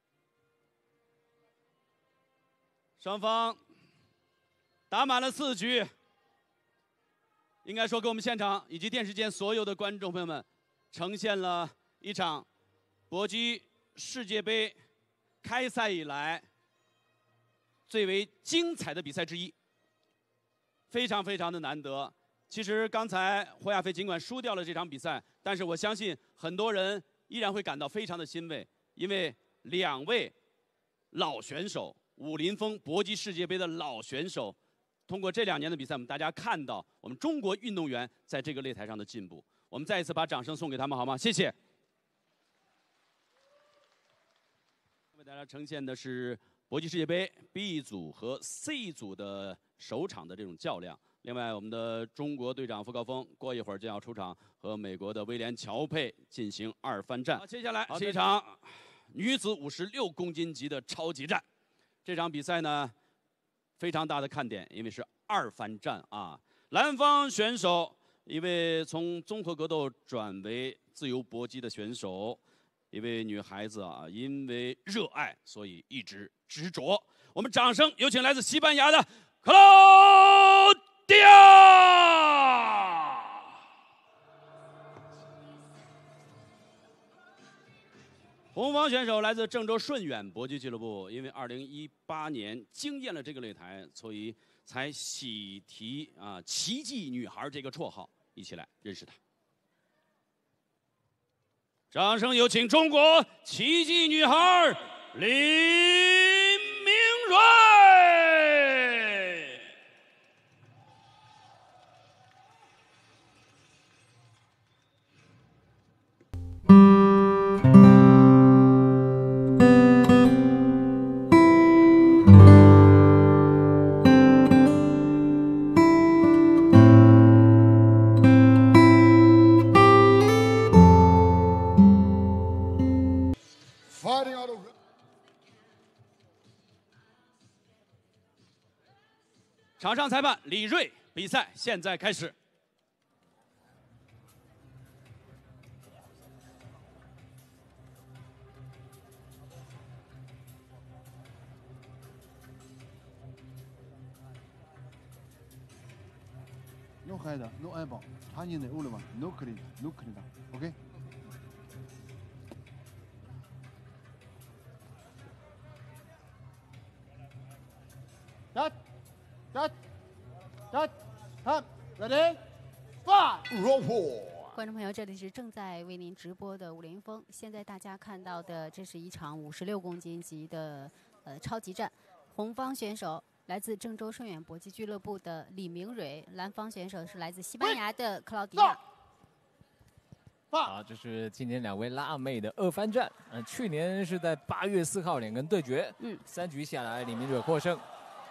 双方打满了4局，应该说给我们现场以及电视间所有的观众朋友们呈现了一场搏击世界杯开赛以来最为精彩的比赛之一，非常非常的难得。其实刚才侯亚飞尽管输掉了这场比赛，但是我相信很多人依然会感到非常的欣慰，因为2位老选手，武林风搏击世界杯的老选手，通过这2年的比赛，我们大家看到我们中国运动员在这个擂台上的进步。我们再一次把掌声送给他们，好吗？谢谢。为大家呈现的是搏击世界杯 B 组和 C 组的首场的这种较量。另外，我们的中国队长傅高峰过一会儿就要出场，和美国的威廉乔佩进行2番战。接下来是一场女子56公斤级的超级战。这场比赛呢，非常大的看点，因为是2番战啊。蓝方选手一位从综合格斗转为自由搏击的选手，一位女孩子啊，因为热爱，所以一直执着。我们掌声有请来自西班牙的克劳迪亚。红方选手来自郑州顺远搏击俱乐部，因为2018年惊艳了这个擂台，所以才喜提“奇迹女孩”这个绰号。一起来认识她。掌声有请中国奇迹女孩李明蕊。场上裁判李锐，比赛现在开始。 No header, no elbow. Hand in the all one. No clean, no clean. Okay? Cut! Cut! Cut! Come! Ready? Five! Roll four! 观众朋友，这里是正在为您直播的武林风。现在大家看到的，这是一场56公斤级的超级战。红方选手来自郑州顺远搏击俱乐部的李明蕊，蓝方选手是来自西班牙的克劳迪亚。 好，这是今年2位辣妹的2番战。去年是在8月4号2个人对决，3局下来，李明蕊获胜。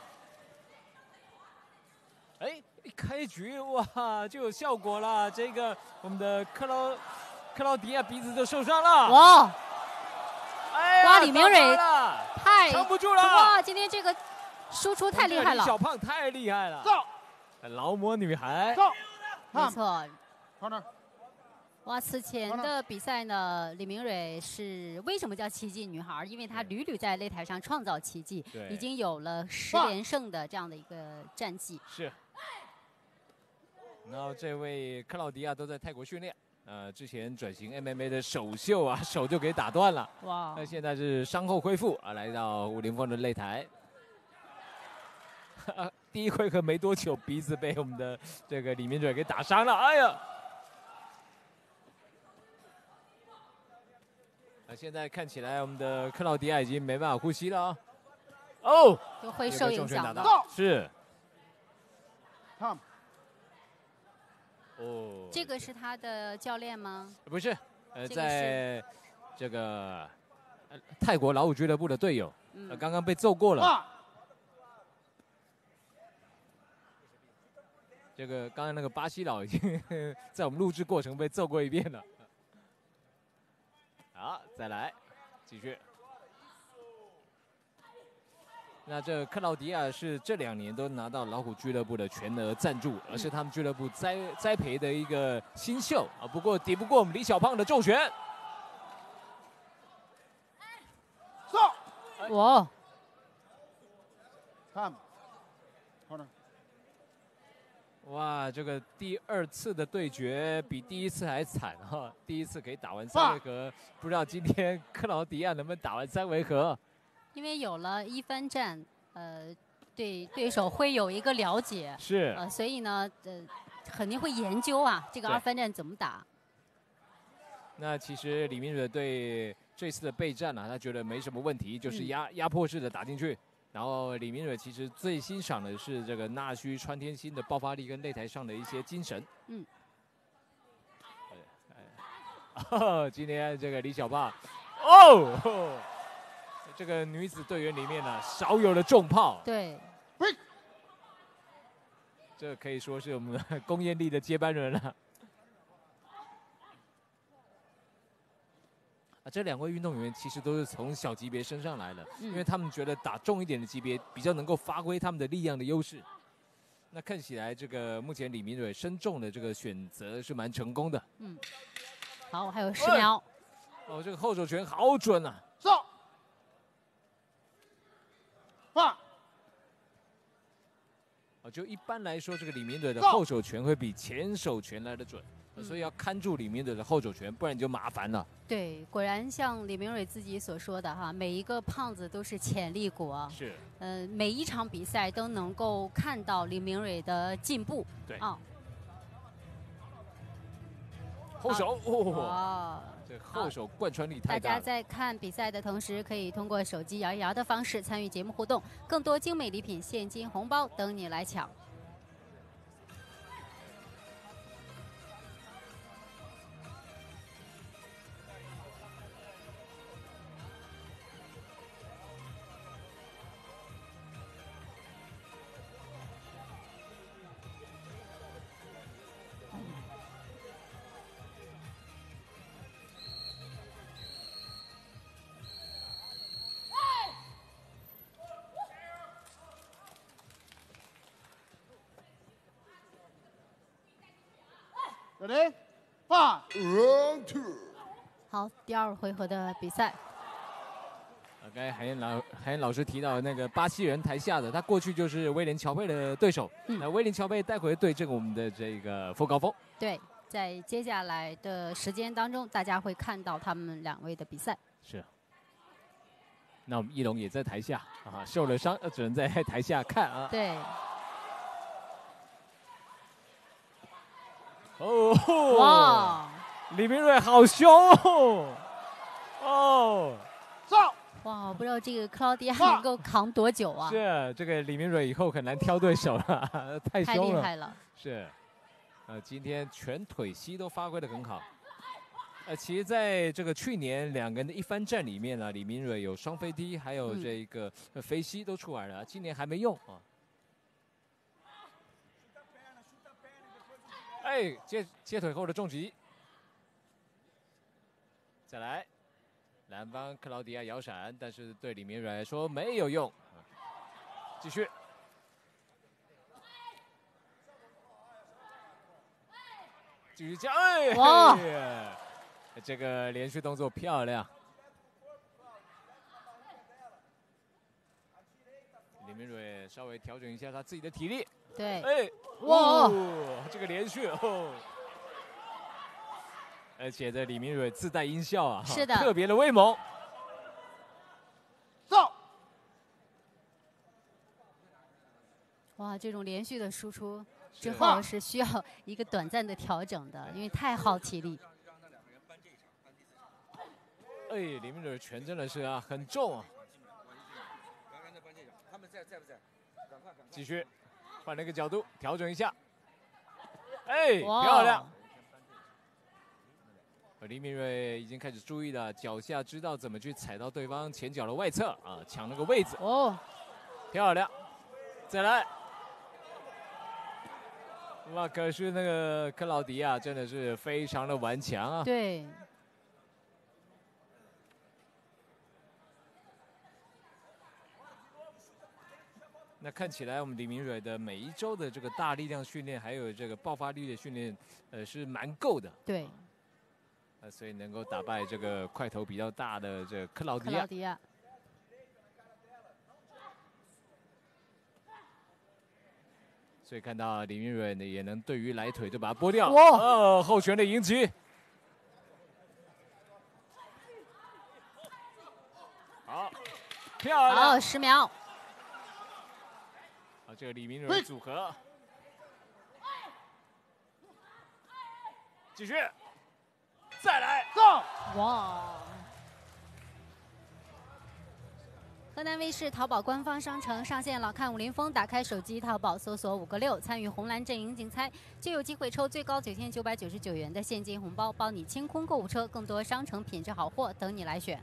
哎，一开局哇就有效果了，这个我们的克劳迪亚鼻子就受伤了。 哇！ 哎哇，李明蕊太撑不住了！ 哇，今天这个输出太厉害了。 李小胖太厉害了。劳模女孩。 没错。 Corner。 哇，此前的比赛呢，李明蕊是为什么叫奇迹女孩？因为她屡屡在擂台上创造奇迹，已经有了10连胜的这样的一个战绩。 是。然后这位克劳迪亚都在泰国训练，之前转型 MMA 的首秀啊，手就给打断了。哇！那现在是伤后恢复啊，来到武林风的擂台。第一回合没多久，鼻子被我们的这个李明蕊给打伤了。哎呀！现在看起来我们的克劳迪亚已经没办法呼吸了啊。哦， 就会受影响的。 是。 Come。 哦， 这个是他的教练吗？ 不是，在这个泰国老虎俱乐部的队友，刚刚被揍过了。这个刚刚那个巴西佬已经在我们录制过程被揍过一遍了。好，再来，继续。 那这克劳迪亚是这2年都拿到老虎俱乐部的全额赞助，而是他们俱乐部栽培的一个新秀啊。不过抵不过我们李小胖的重拳。 上。 哇 Time. Corner. 哇，这个第2次的对决比第1次还惨哈！第1次可以打完3回合，不知道今天克劳迪亚能不能打完3回合？ 因为有了一番战，对对手会有一个了解， 是， 所以呢，肯定会研究啊，这个2番战怎么打。 那其实李明蕊对这次的备战呢，他觉得没什么问题，就是压迫式的打进去。然后李明蕊其实最欣赏的是这个纳须川天心的爆发力跟擂台上的一些精神。今天这个李小胖，这个女子队员里面呢，少有的重炮。 对。 这可以说是我们的龚彦丽的接班人了。这2位运动员其实都是从小级别升上来的，因为他们觉得打重一点的级别比较能够发挥他们的力量的优势。那看起来这个目前李明蕊升重的这个选择是蛮成功的。 好，还有10秒。 这个后手拳好准啊！ 上。放。 就一般来说，这个李明蕊的后手拳会比前手拳来的准。所以要看住李明蕊的后手拳，不然你就麻烦了。 对，果然像李明蕊自己所说的哈，每一个胖子都是潜力股啊。 是。 每一场比赛都能够看到李明蕊的进步。 对。后手哇，这后手贯穿力太大了。 大家在看比赛的同时，可以通过手机摇一摇的方式参与节目互动，更多精美礼品、现金、红包等你来抢。 Ready? Five. Round two. 好，第2回合的比赛。 刚才海燕老师提到那个巴西人台下的，他过去就是威廉乔贝的对手。那威廉乔贝待会对阵我们的这个傅高峰。 对，在接下来的时间当中，大家会看到他们2位的比赛。 是。那我们一龙也在台下啊，受了伤，只能在台下看啊。 对。 哇！李明蕊好凶哦！ 上！ 哇，不知道这个克劳迪亚能够扛多久啊？ 是，这个李明蕊以后很难挑对手了，太凶了。 太厉害了。 是，今天全腿膝都发挥得很好。其实在这个去年2个人的一番战里面呢，李明蕊有双飞踢，还有这个飞膝都出来了，今年还没用啊。接腿后的重击，再来，蓝方克劳迪亚摇闪，但是对李明蕊来说没有用。继续，继续加，哇！这个连续动作漂亮。李明蕊稍微调整一下他自己的体力。 对， 哇，这个连续哦，而且这李明蕊自带音效啊， 是的， 特别的威猛。 上！ 哇，这种连续的输出之后是需要一个短暂的调整的，因为太耗体力。 李明蕊拳真的是啊，很重啊。 他们在不在？ 继续。换了一个角度，调整一下，漂亮！李明蕊已经开始注意了，脚下知道怎么去踩到对方前脚的外侧啊，抢那个位置。漂亮！再来！哇，可是那个克劳迪亚真的是非常的顽强啊。 对。 那看起来我们李明蕊的每一周的这个大力量训练，还有这个爆发力的训练，是蛮够的。 对。 所以能够打败这个块头比较大的这个克劳迪亚。所以看到李明蕊呢，也能对于来腿就把它拨掉。哇！后拳的迎击。好，漂亮。 好，10秒。 好，这个李明蕊组合。继续。再来 ，Go！ 哇！河南卫视淘宝官方商城上线了，看武林风，打开手机淘宝搜索5个6，参与红蓝阵营竞猜，就有机会抽最高9999元的现金红包，包你清空购物车，更多商城品质好货等你来选。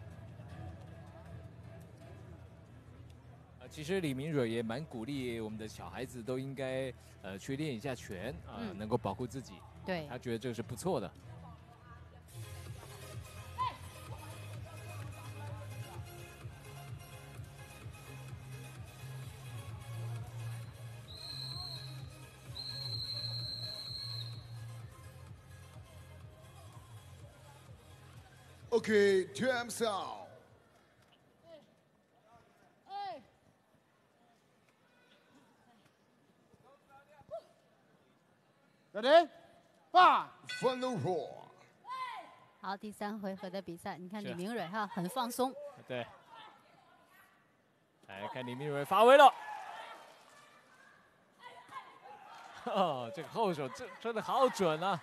其实李明蕊也蛮鼓励我们的小孩子都应该去练一下拳能够保护自己。 对， 他觉得这个是不错的。 Okay, time's out. Ready? Five. Final roar. 好，第3回合的比赛，你看李明蕊哈很放松。 对。来看李明蕊发威了。哦，这个后手真的好准啊！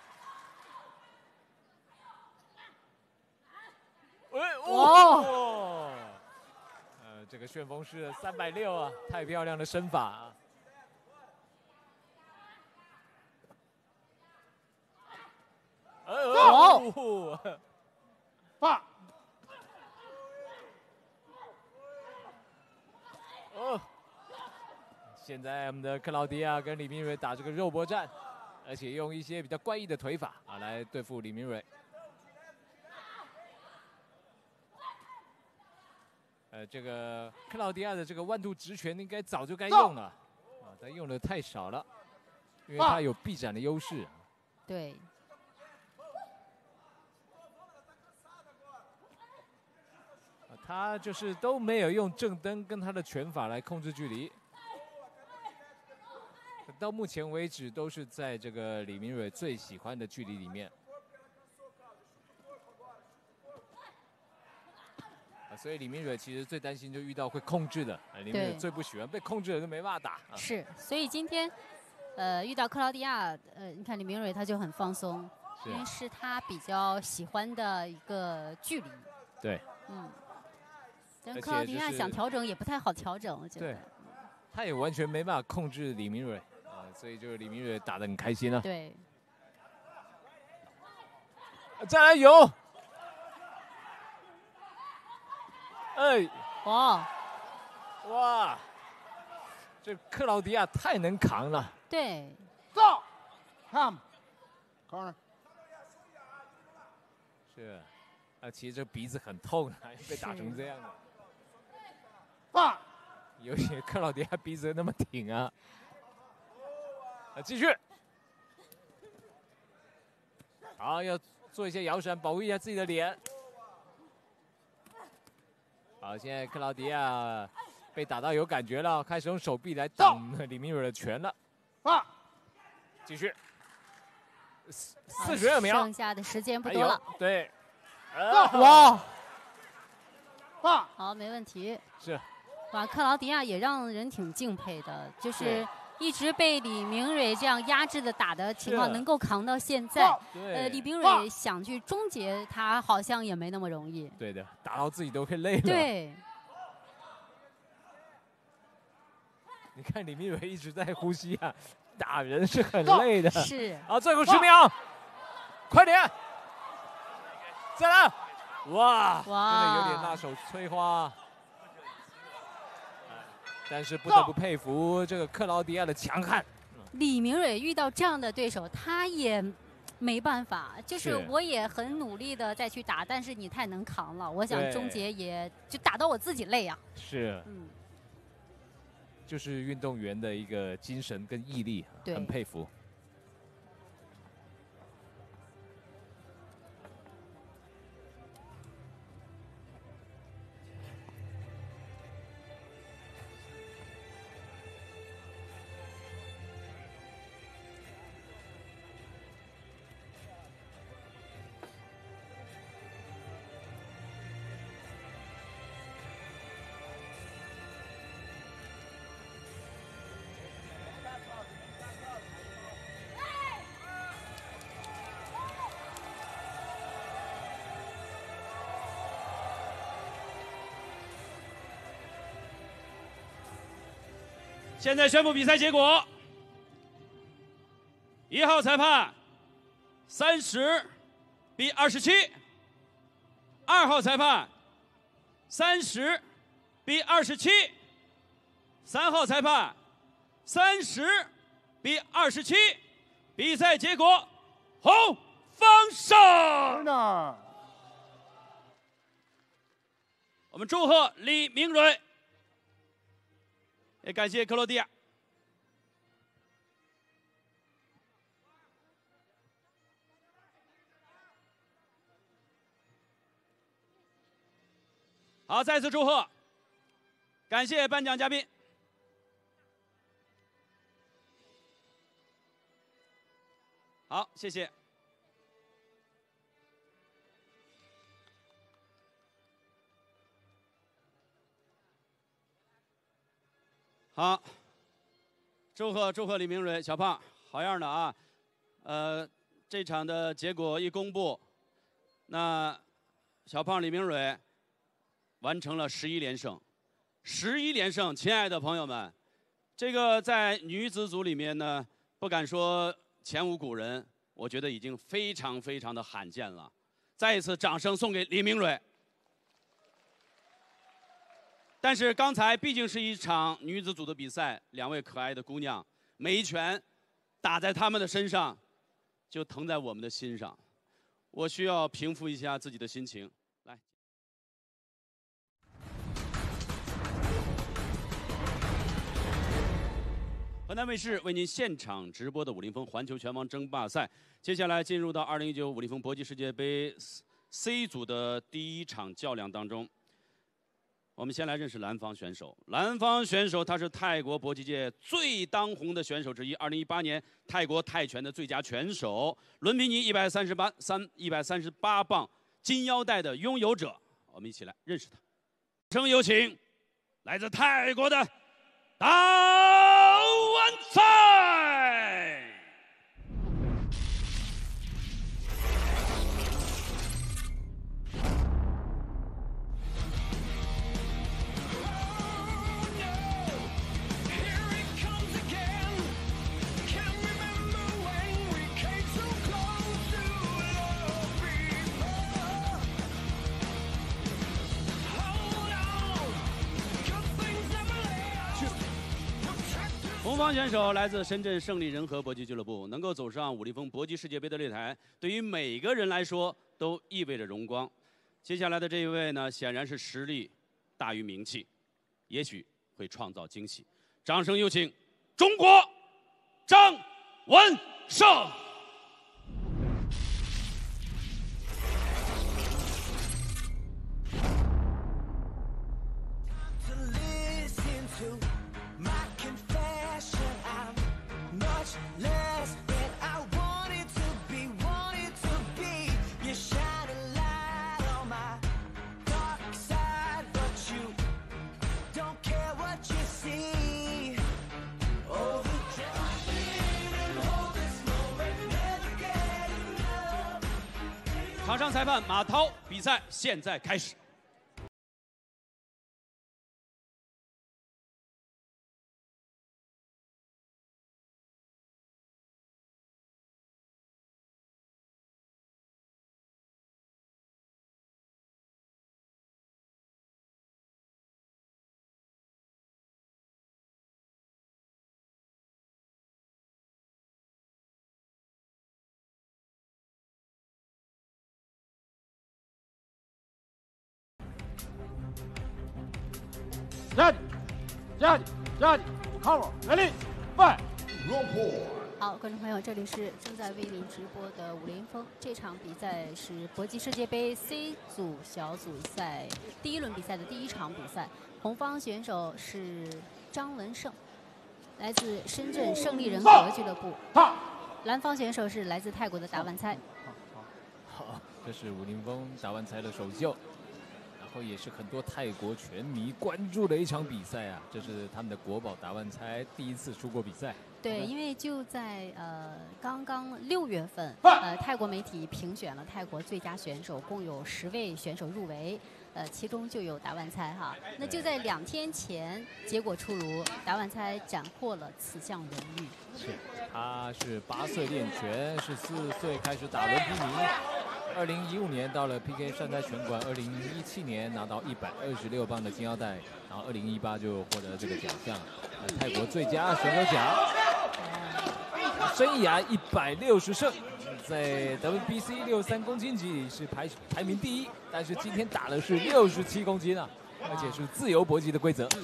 哦，这个旋风式360啊，太漂亮的身法啊！ 发！ 现在我们的克劳迪亚跟李明蕊打这个肉搏战，而且用一些比较怪异的腿法来对付李明蕊。这个克劳迪亚的这个弯度直拳应该早就该用了，他用的太少了，因为他有臂展的优势。 对。 他就是都没有用正蹬跟他的拳法来控制距离，到目前为止都是在这个李明蕊最喜欢的距离里面。所以李明蕊其实最担心就遇到会控制的，李明蕊最不喜欢被控制的就没办法打。 是，所以今天，遇到克劳迪亚，你看李明蕊他就很放松，因为是他比较喜欢的一个距离。 对。 但克劳迪亚想调整也不太好调整，我觉得。 对。他也完全没办法控制李明蕊所以就是李明蕊打得很开心啊。 对。 再来有。哇！这克劳迪亚太能扛了。 对。 走 ，come corner。 是，其实这鼻子很痛啊，被打成这样了。 发。 尤其克劳迪亚鼻子那么挺啊。继续。好，要做一些摇闪，保护一下自己的脸。好，现在克劳迪亚被打到有感觉了，开始用手臂来挡李明蕊的拳了。继续，42秒， 剩下的时间不多了。 对， 哇，好，没问题。 是， 哇，克劳迪亚也让人挺敬佩的，就是一直被李明蕊这样压制的打的情况，能够扛到现在。李明蕊想去终结他，好像也没那么容易。 对的，打到自己都会累了。 对。 你看李明蕊一直在呼吸啊，打人是很累的。 是。 好，最后10秒，快点，再来！哇，真的有点辣手摧花。但是不得不佩服这个克劳迪亚的强悍。 李明蕊遇到这样的对手，他也没办法，就是我也很努力的再去打，但是你太能扛了，我想终结也就打到我自己累啊。 是。 就是运动员的一个精神跟毅力，很佩服。 现在宣布比赛结果：1号裁判30-27，2号裁判30-27，3号裁判30-27，比赛结果，红方胜。我们祝贺李明蕊。 也感谢克罗地亚。好，再次祝贺，感谢颁奖嘉宾。好，谢谢。好，祝贺李明蕊小胖，好样的啊！这场的结果一公布，那小胖李明蕊完成了11连胜，11连胜，亲爱的朋友们，这个在女子组里面呢，不敢说前无古人，我觉得已经非常非常的罕见了。再一次掌声送给李明蕊。 但是刚才毕竟是一场女子组的比赛，2位可爱的姑娘，每一拳打在她们的身上，就疼在我们的心上。我需要平复一下自己的心情。来，河南卫视为您现场直播的武林风环球拳王争霸赛，接下来进入到2019武林风搏击世界杯 C 组的第1场较量当中。 我们先来认识蓝方选手。蓝方选手他是泰国搏击界最当红的选手之一，2018年泰国泰拳的最佳拳手，伦比尼138磅金腰带的拥有者。我们一起来认识他。掌声有请来自泰国的达文赛。 红方选手来自深圳胜利人和搏击俱乐部，能够走上武林风搏击世界杯的擂台，对于每个人来说都意味着荣光。接下来的这一位呢，显然是实力大于名气，也许会创造惊喜。掌声有请中国张文胜。 场上裁判马涛，比赛现在开始。 Ready, ready, ready. Cover. Ready. Fight. 好，观众朋友，这里是正在为您直播的武林风。这场比赛是搏击世界杯 C 组小组赛第一轮比赛的第一场比赛。红方选手是张文胜，来自深圳胜利人和俱乐部。蓝方选手是来自泰国的达万猜。 好，这是武林风达万猜的首秀。 然后也是很多泰国拳迷关注的一场比赛啊，这是他们的国宝达万猜第一次出国比赛。 对，因为就在刚刚6月份，泰国媒体评选了泰国最佳选手，共有10位选手入围，其中就有达万猜哈。那就在2天前，结果出炉，达万猜斩获了此项荣誉。 是，他是8岁练拳，14岁开始打轮平民。 2015年到了 PK 善哉拳馆，2017年拿到126磅的金腰带，然后2018就获得这个奖项，泰国最佳选手奖。生涯160胜，在 WBC 63公斤级里是排名第1，但是今天打的是67公斤啊，而且是自由搏击的规则。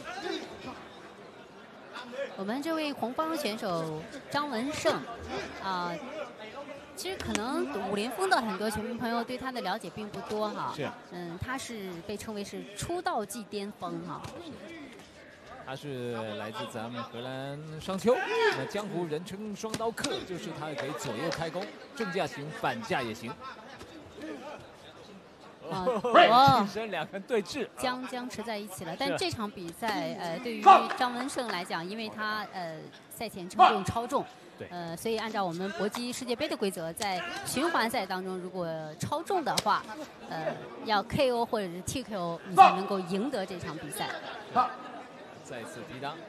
我们这位红方选手张文胜啊。 其实可能武林风的很多球迷朋友对他的了解并不多哈。 是。 他是被称为是出道即巅峰哈。 他是来自咱们荷兰商丘，那江湖人称双刀客，就是他可以左右开弓，正架行，反架也行。近身两个人对峙， 僵持在一起了。但这场比赛对于张文胜来讲，因为他赛前称重超重。 所以按照我们搏击世界杯的规则，在循环赛当中，如果超重的话，要 KO 或者是 TKO， 你才能够赢得这场比赛。 再次抵挡。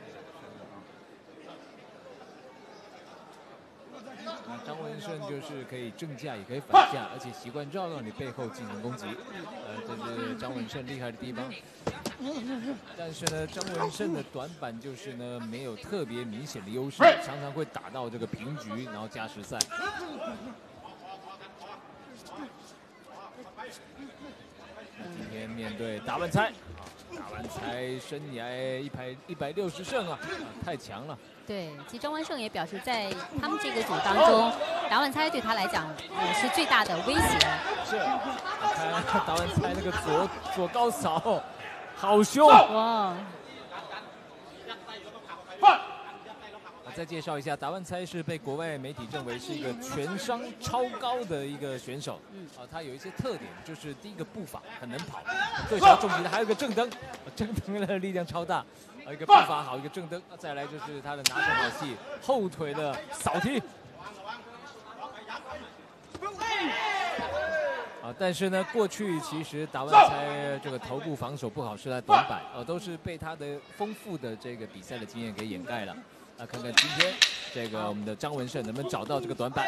张文胜就是可以正架，也可以反架，而且习惯绕到你背后进行攻击。这是张文胜厉害的地方。 但是呢，张文胜的短板就是呢，没有特别明显的优势，常常会打到这个平局，然后加时赛。今天面对达万猜，达万猜生涯160胜啊，太强了。 对，其实张文胜也表示，在他们这个组当中，达万猜对他来讲是最大的威胁。 是，看达万猜那个左高扫。 好凶！哇！再介绍一下，达万猜是被国外媒体认为是一个拳商超高的一个选手。他有一些特点，就是第一个步伐很能跑，对小重击的，还有一个正蹬，正蹬的力量超大，一个步伐好，一个正蹬。再来就是他的拿手好戏，后腿的扫踢。 但是呢，过去其实达万猜这个头部防守不好是他短板，都是被他的丰富的这个比赛的经验给掩盖了。看看今天这个我们的张文胜能不能找到这个短板。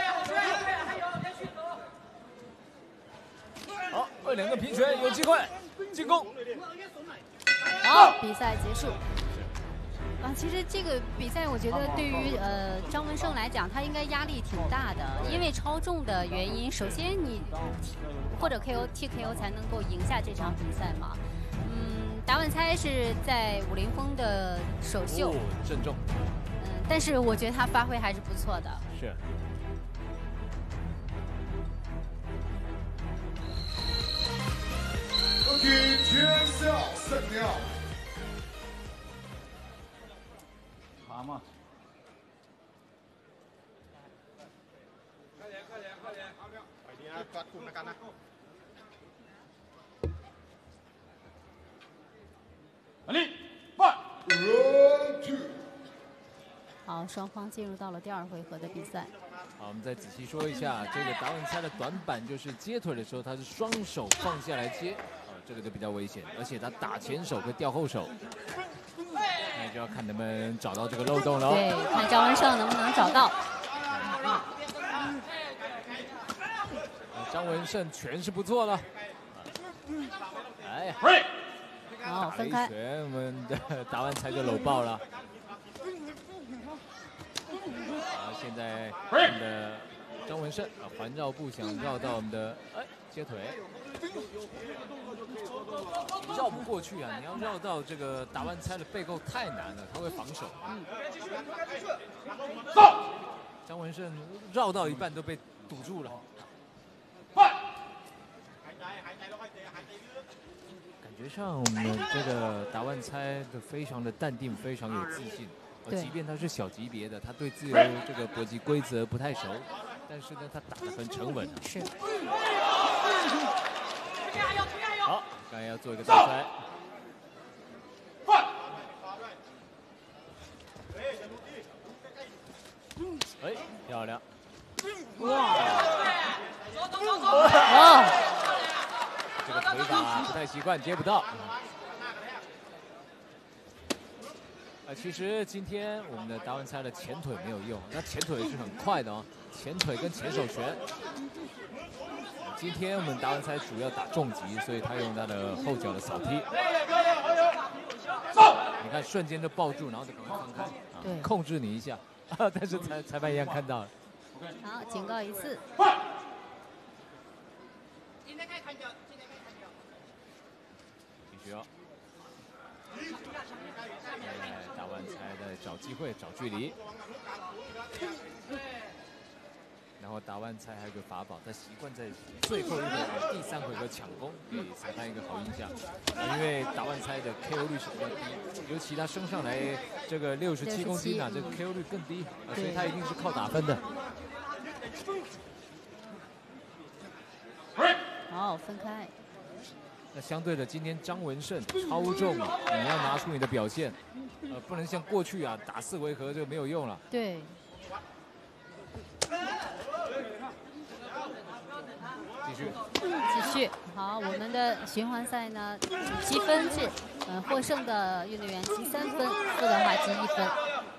好，2个平拳有机会进攻。 好，比赛结束。 其实这个比赛，我觉得对于张文胜来讲，他应该压力挺大的，因为超重的原因。首先你或者 KO、TKO 才能够赢下这场比赛嘛。达万猜是在武林风的首秀， 郑重。 但是我觉得他发挥还是不错的。 是。 以全校胜掉。 爬嘛！ 快点，快点，快点！快点啊，抓住那个呢！ 来，快！ 好，双方进入到了第2回合的比赛。 好，我们再仔细说一下，这个达万猜的短板就是接腿的时候，他是双手放下来接，这个就比较危险，而且他打前手会掉后手。 那就要看能不能找到这个漏洞了。 对，看张文胜能不能找到。 张文胜拳是不错了。哎呀， 好，分开。 拳我们的达万猜就搂爆了。现在我们的张文胜环绕步想绕到我们的接腿，绕不过去啊！你要绕到这个达万猜的背后太难了，他会防守。张文胜绕到一半都被堵住了。感觉上我们这个达万猜的非常的淡定，非常有自信。即便他是小级别的，他对自由这个搏击规则不太熟，但是呢，他打得很沉稳。 是。 好，刚才要做一个倒摔。哎，漂亮！哇！这个腿法不太习惯，接不到。其实今天我们的达文猜的前腿没有用，那前腿是很快的哦，前腿跟前手拳。今天我们达文猜主要打重击，所以他用他的后脚的扫踢。你看瞬间就抱住，然后就赶快放开， 对， 控制你一下。但是裁判一样看到了。 好，警告一次。 继续哦。达万猜在找机会、找距离。然后达万猜还有个法宝，他习惯在最后一回合、第3回合抢攻，给裁判一个好印象。因为达万猜的 KO 率是比较低，尤其他升上来这个67公斤啊，这个 KO 率更低，所以他一定是靠打分的。 好，分开。 那相对的，今天张文胜超重，你要拿出你的表现，不能像过去啊打4回合就没有用了。 对。继续。好，我们的循环赛呢，积分制，获胜的运动员积3分，负的话积1分。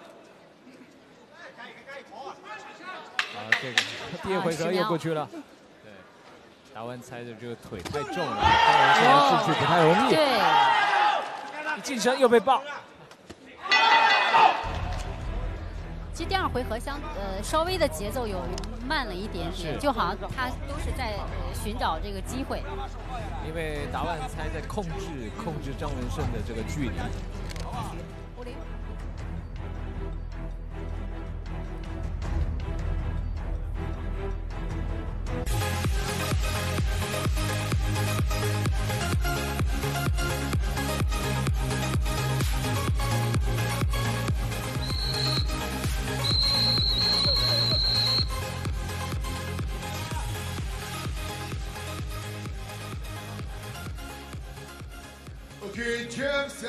这个第2回合又过去了。对，达万猜的这个腿太重了，张文胜要进去不太容易。 对。 一近身又被爆。 其实第2回合稍微的节奏有慢了一点点，就好像他都是在寻找这个机会。 因为达万猜在控制张文胜的这个距离。 OK， 全下。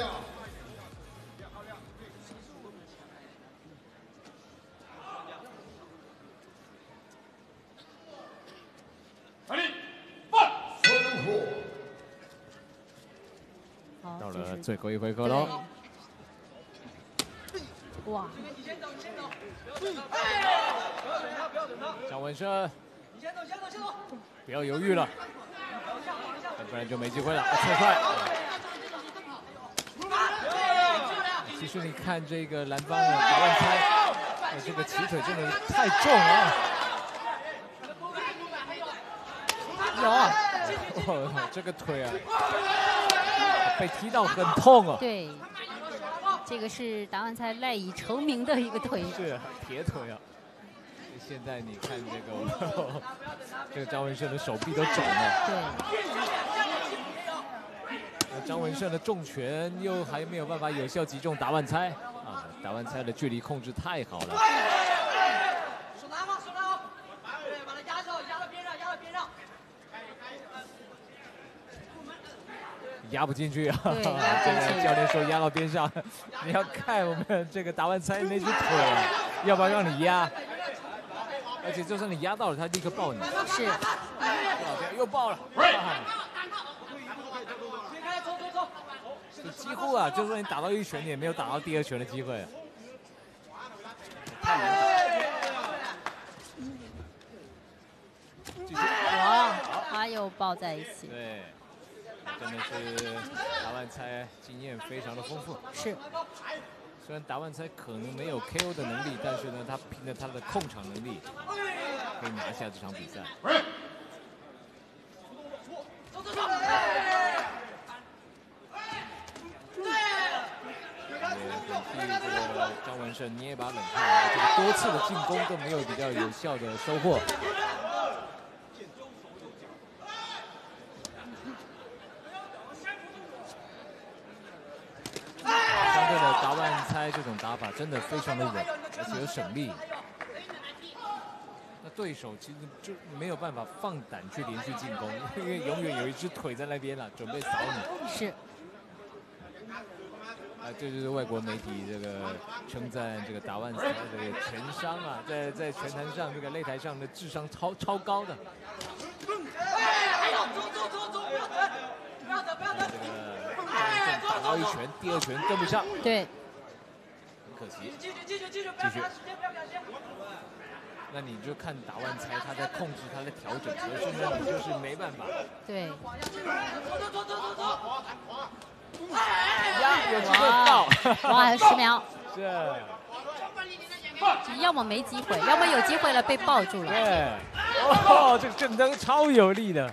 到了最后1回合喽。 哇！ 张文胜，不要犹豫了，不然就没机会了。太快！其实你看这个蓝方的达万猜，这个起腿真的太重了。这个腿啊，被踢到很痛啊。 对，这个是达万猜赖以成名的一个腿。 是铁腿啊。现在你看这个张文胜的手臂都肿了。 对。 张文胜的重拳又还没有办法有效击中达万猜啊！达万猜的距离控制太好了。 手拿好，对，把它压到边上。 压不进去啊！这个教练说压到边上，你要看我们这个达万猜那只腿，要不要让你压？而且就算你压到了，他立刻抱你。 是。 又爆了。几乎啊，就算你打到1拳，你也没有打到第2拳的机会。 哇，他又抱在一起。 对，真的是达万猜经验非常的丰富。 是。 虽然达万猜可能没有 KO 的能力，但是呢，他凭着他的控场能力，可以拿下这场比赛。 是捏一把冷汗，这个多次的进攻都没有比较有效的收获。相对的达万猜这种打法真的非常的稳，而且有省力。那对手其实就没有办法放胆去连续进攻，因为永远有一只腿在那边了，准备扫你。 是。 这就是外国媒体这个称赞这个达万猜这个拳商啊，在拳坛上这个擂台上的智商超高的。打到一拳，第二拳跟不上， 对， 很可惜。 继续， 那你就看达万猜他在控制，他在调整，可是呢，你就是没办法。 对。 呀，有机会到！ 哇，还有10秒。 是。 要么没机会，要么有机会了被抱住了。 对。哦，这个正蹬超有力的。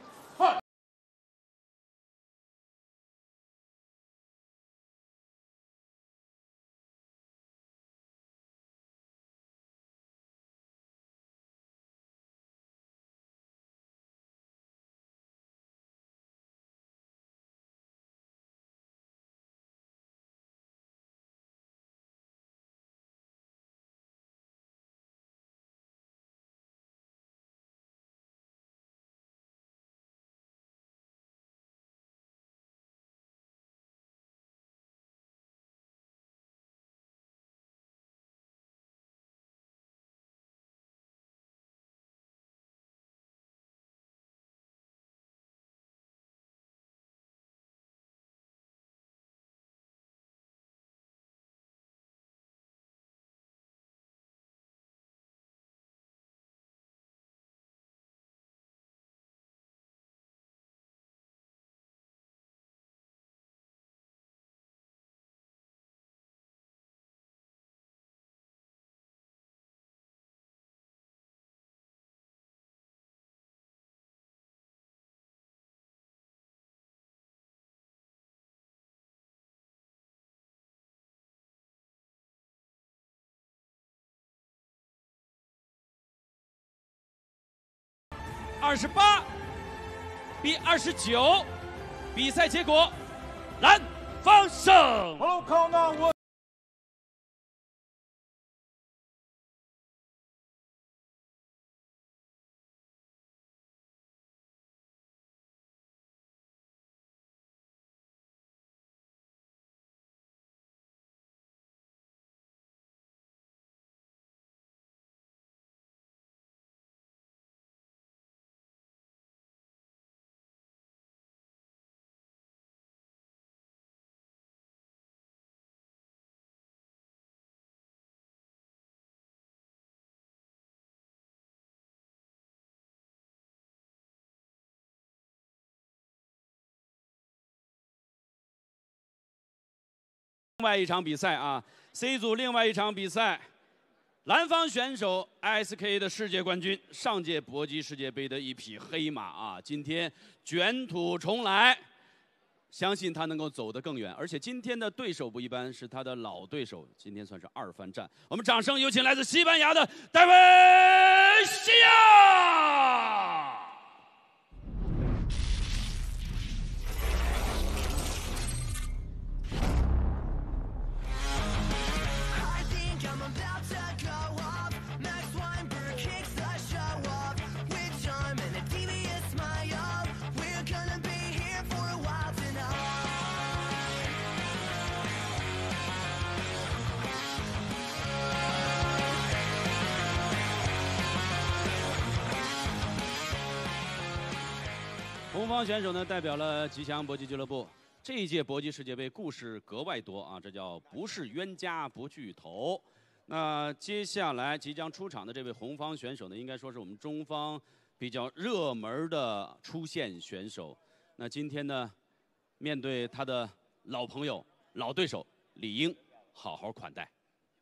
28比29，比赛结果，蓝方胜。另外一场比赛啊 ，C 组另外一场比赛，蓝方选手 SK 的世界冠军，上届搏击世界杯的一匹黑马啊，今天卷土重来，相信他能够走得更远。而且今天的对手不一般，是他的老对手，今天算是2番战。我们掌声有请来自西班牙的戴维西亚。 红方选手呢代表了吉祥搏击俱乐部。这一届搏击世界杯故事格外多啊，这叫不是冤家不聚头。那接下来即将出场的这位红方选手呢，应该说是我们中方比较热门的出线选手。那今天呢，面对他的老朋友、老对手，理应好好款待。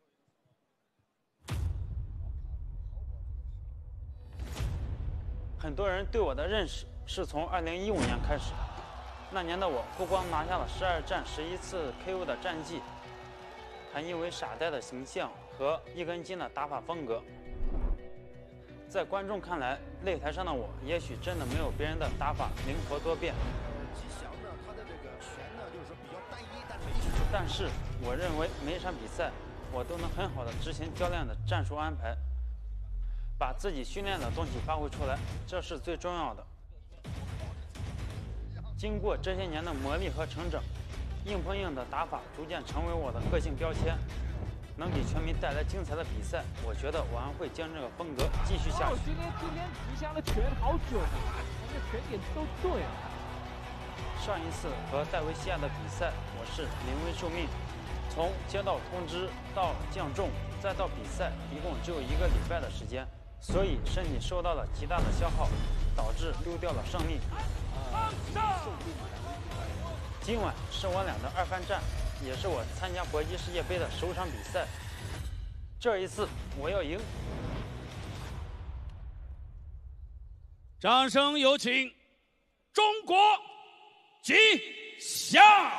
很多人对我的认识是从2015年开始，那年的我不光拿下了12战11次 KO 的战绩， 还因为傻呆的形象和一根筋的打法风格。在观众看来，擂台上的我也许真的没有别人的打法灵活多变。 吉祥呢，他的这个拳呢，就是说比较单一， 但是我认为每一场比赛我都能很好的执行教练的战术安排，把自己训练的东西发挥出来，这是最重要的。经过这些年的磨砺和成长，硬碰硬的打法逐渐成为我的个性标签。能给全民带来精彩的比赛，我觉得我还会将这个风格继续下去。 今天吉祥的拳好准啊，这拳点都对啊。 上一次和戴维西亚的比赛，我是临危受命，从接到通知到降重再到比赛，一共只有1个礼拜的时间，所以身体受到了极大的消耗，导致溜掉了胜利。今晚是我俩的2番战，也是我参加搏击世界杯的首场比赛。这一次我要赢！ 掌声有请中国吉祥！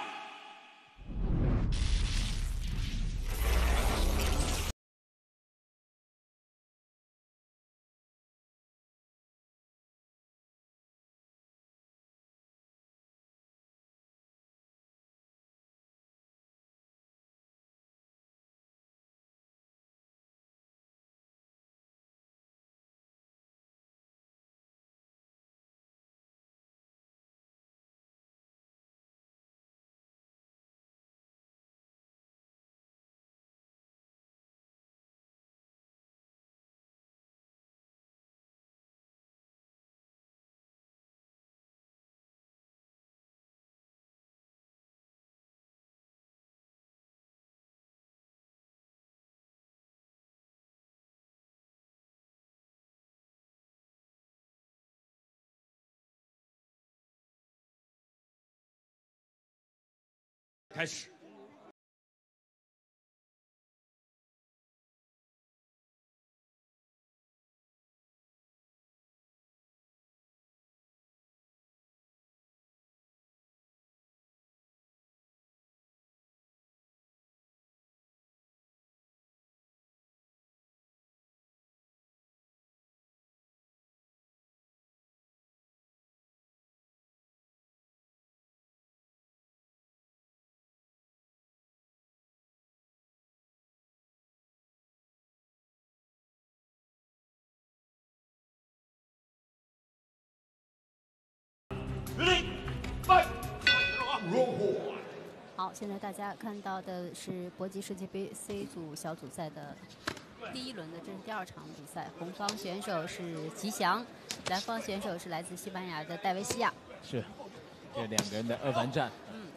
开始。 好，现在大家看到的是搏击世界杯 C 组小组赛的第1轮的，这是第2场比赛。红方选手是吉祥，蓝方选手是来自西班牙的戴维西亚。 是，这2个人的2番战。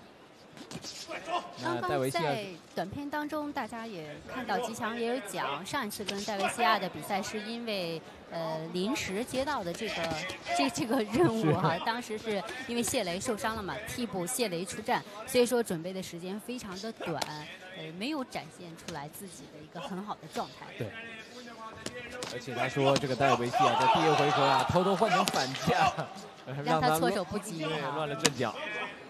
刚刚在短片当中，大家也看到吉祥也有讲，上一次跟戴维西亚的比赛是因为临时接到的这个任务哈，当时是因为谢雷受伤了嘛，替补谢雷出战，所以说准备的时间非常的短，没有展现出来自己的一个很好的状态。 对。而且他说这个戴维西亚在第2回合啊，偷偷换成反架， 让他措手不及， 乱了阵脚。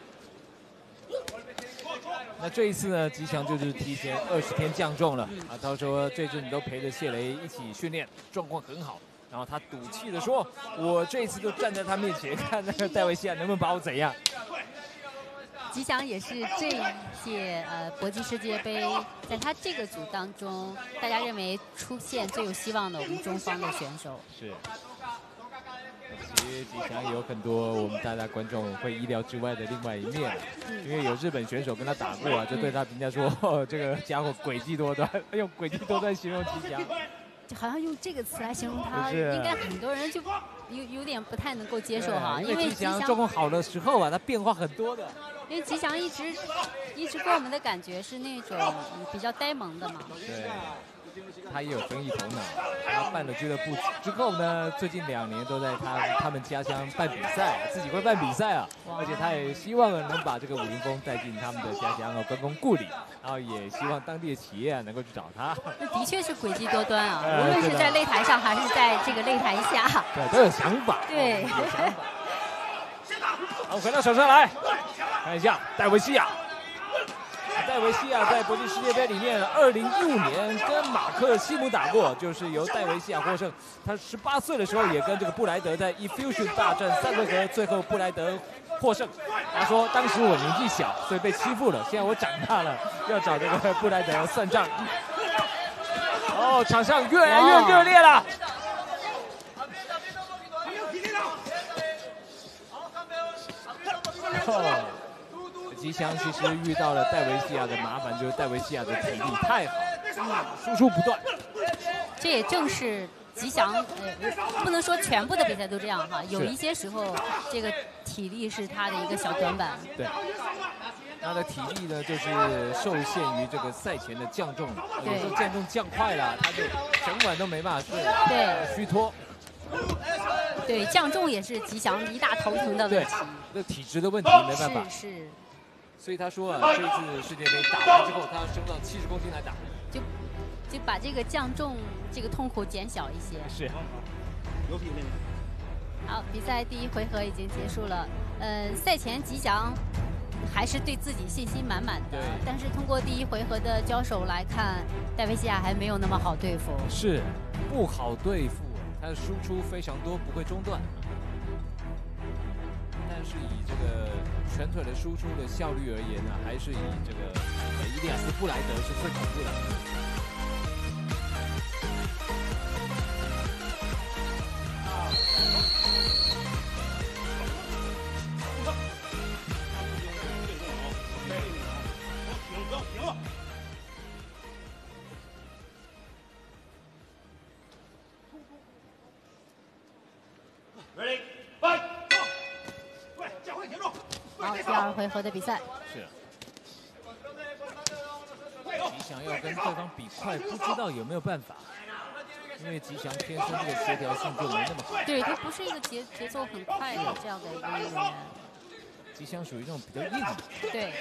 那这一次呢，吉祥就是提前20天降重了啊。他说这阵子都陪着谢雷一起训练，状况很好。然后他赌气的说：“我这一次就站在他面前，看那个戴维西亚能不能把我怎样。” 吉祥也是这一届搏击世界杯，在他这个组当中，大家认为出现最有希望的我们中方的选手。 是。其实吉祥也有很多我们大家观众会意料之外的另外一面，因为有日本选手跟他打过啊，就对他评价说：“这个家伙诡计多端，用诡计多端形容吉祥。” 就好像用这个词来形容他，应该很多人就有点不太能够接受哈，因为吉祥状况好的时候啊，他变化很多的。 因为吉祥一直给我们的感觉是那种比较呆萌的嘛。 对。他也有生意头脑，他办了俱乐部之后呢，最近2年都在他们家乡办比赛，自己会办比赛啊，而且他也希望能把这个武林风带进他们的家乡啊，关公故里，然后也希望当地的企业能够去找他。 那的确是诡计多端啊，无论是在擂台上还是在这个擂台下， 对，都有想法。 对， 有想法。好，回到手上来，看一下戴维西亚。 戴维西亚在国际世界杯里面，2015年跟马克西姆打过，就是由戴维西亚获胜。他18岁的时候也跟这个布莱德在 Efusion 大战3回合，最后布莱德获胜。他说当时我年纪小，所以被欺负了，现在我长大了，要找这个布莱德算账。哦，场上越来越热烈了。哦，吉祥其实遇到了戴维西亚的麻烦，就是戴维西亚的体力太好，输出不断。 这也正是吉祥，不能说全部的比赛都这样哈，有一些时候这个体力是他的一个小短板。 对，他的体力呢就是受限于这个赛前的降重，有时候降重降快了，他就整晚都没办法睡， 对， 虚脱。 对，降重也是吉祥一大头疼的问题。 这体质的问题没办法。 是。 所以他说啊，这次世界杯打完之后，他要升到70公斤来打。 就把这个降重这个痛苦减小一些。 是。 好，比赛第1回合已经结束了。赛前吉祥还是对自己信心满满的，但是通过第1回合的交手来看，戴维西亚还没有那么好对付。 是，不好对付。他的输出非常多，不会中断，但是以这个拳腿的输出的效率而言呢，还是以这个伊利亚斯布莱德是最恐怖的。 好，第2回合的比赛。 是。吉祥要跟对方比快，不知道有没有办法，因为吉祥天生这个协调性就没那么好。 对，他不是一个节奏很快的这样的一个运动员。 吉祥属于这种比较硬的。 对。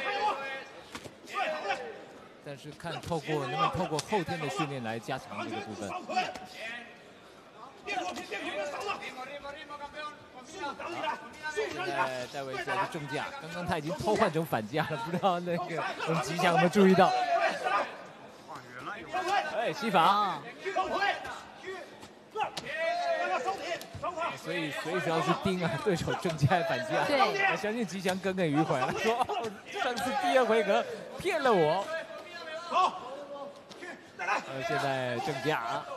但是看能不能透过后天的训练来加强这个部分。现在戴维西亚是正架，刚刚他已经偷换成反架了，不知道那个我们吉祥有没有注意到？哎，西法。所以随时要去盯啊，对手正架反架。 对， 我相信吉祥耿耿于怀了，说哦，上次第2回合骗了我。现在正架啊。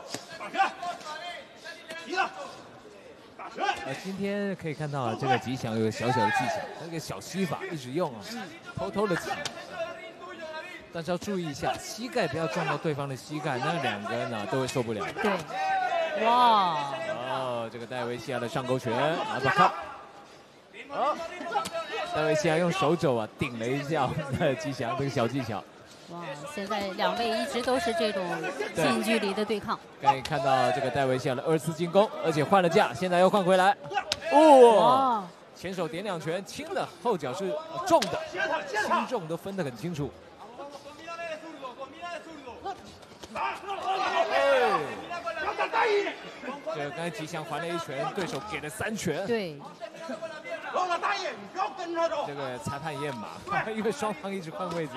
今天可以看到这个吉祥有个小小的技巧，那个小膝法一直用啊，偷偷的起，但是要注意一下，膝盖不要撞到对方的膝盖，那2个人呢都会受不了。 对，哇！ 哦，这个戴维西亚的上勾拳，拿到看。好，戴维西亚用手肘啊顶了一下我们的吉祥这个小技巧。 哇，现在2位一直都是这种近距离的对抗。 可以看到这个戴维西亚的2次进攻，而且换了架，现在又换回来。哦，前手点2拳，轻的，后脚是重的，轻重都分得很清楚。这个刚才吉祥还了1拳，对手给了3拳。 对。 这个裁判也很麻烦，因为双方一直换位置。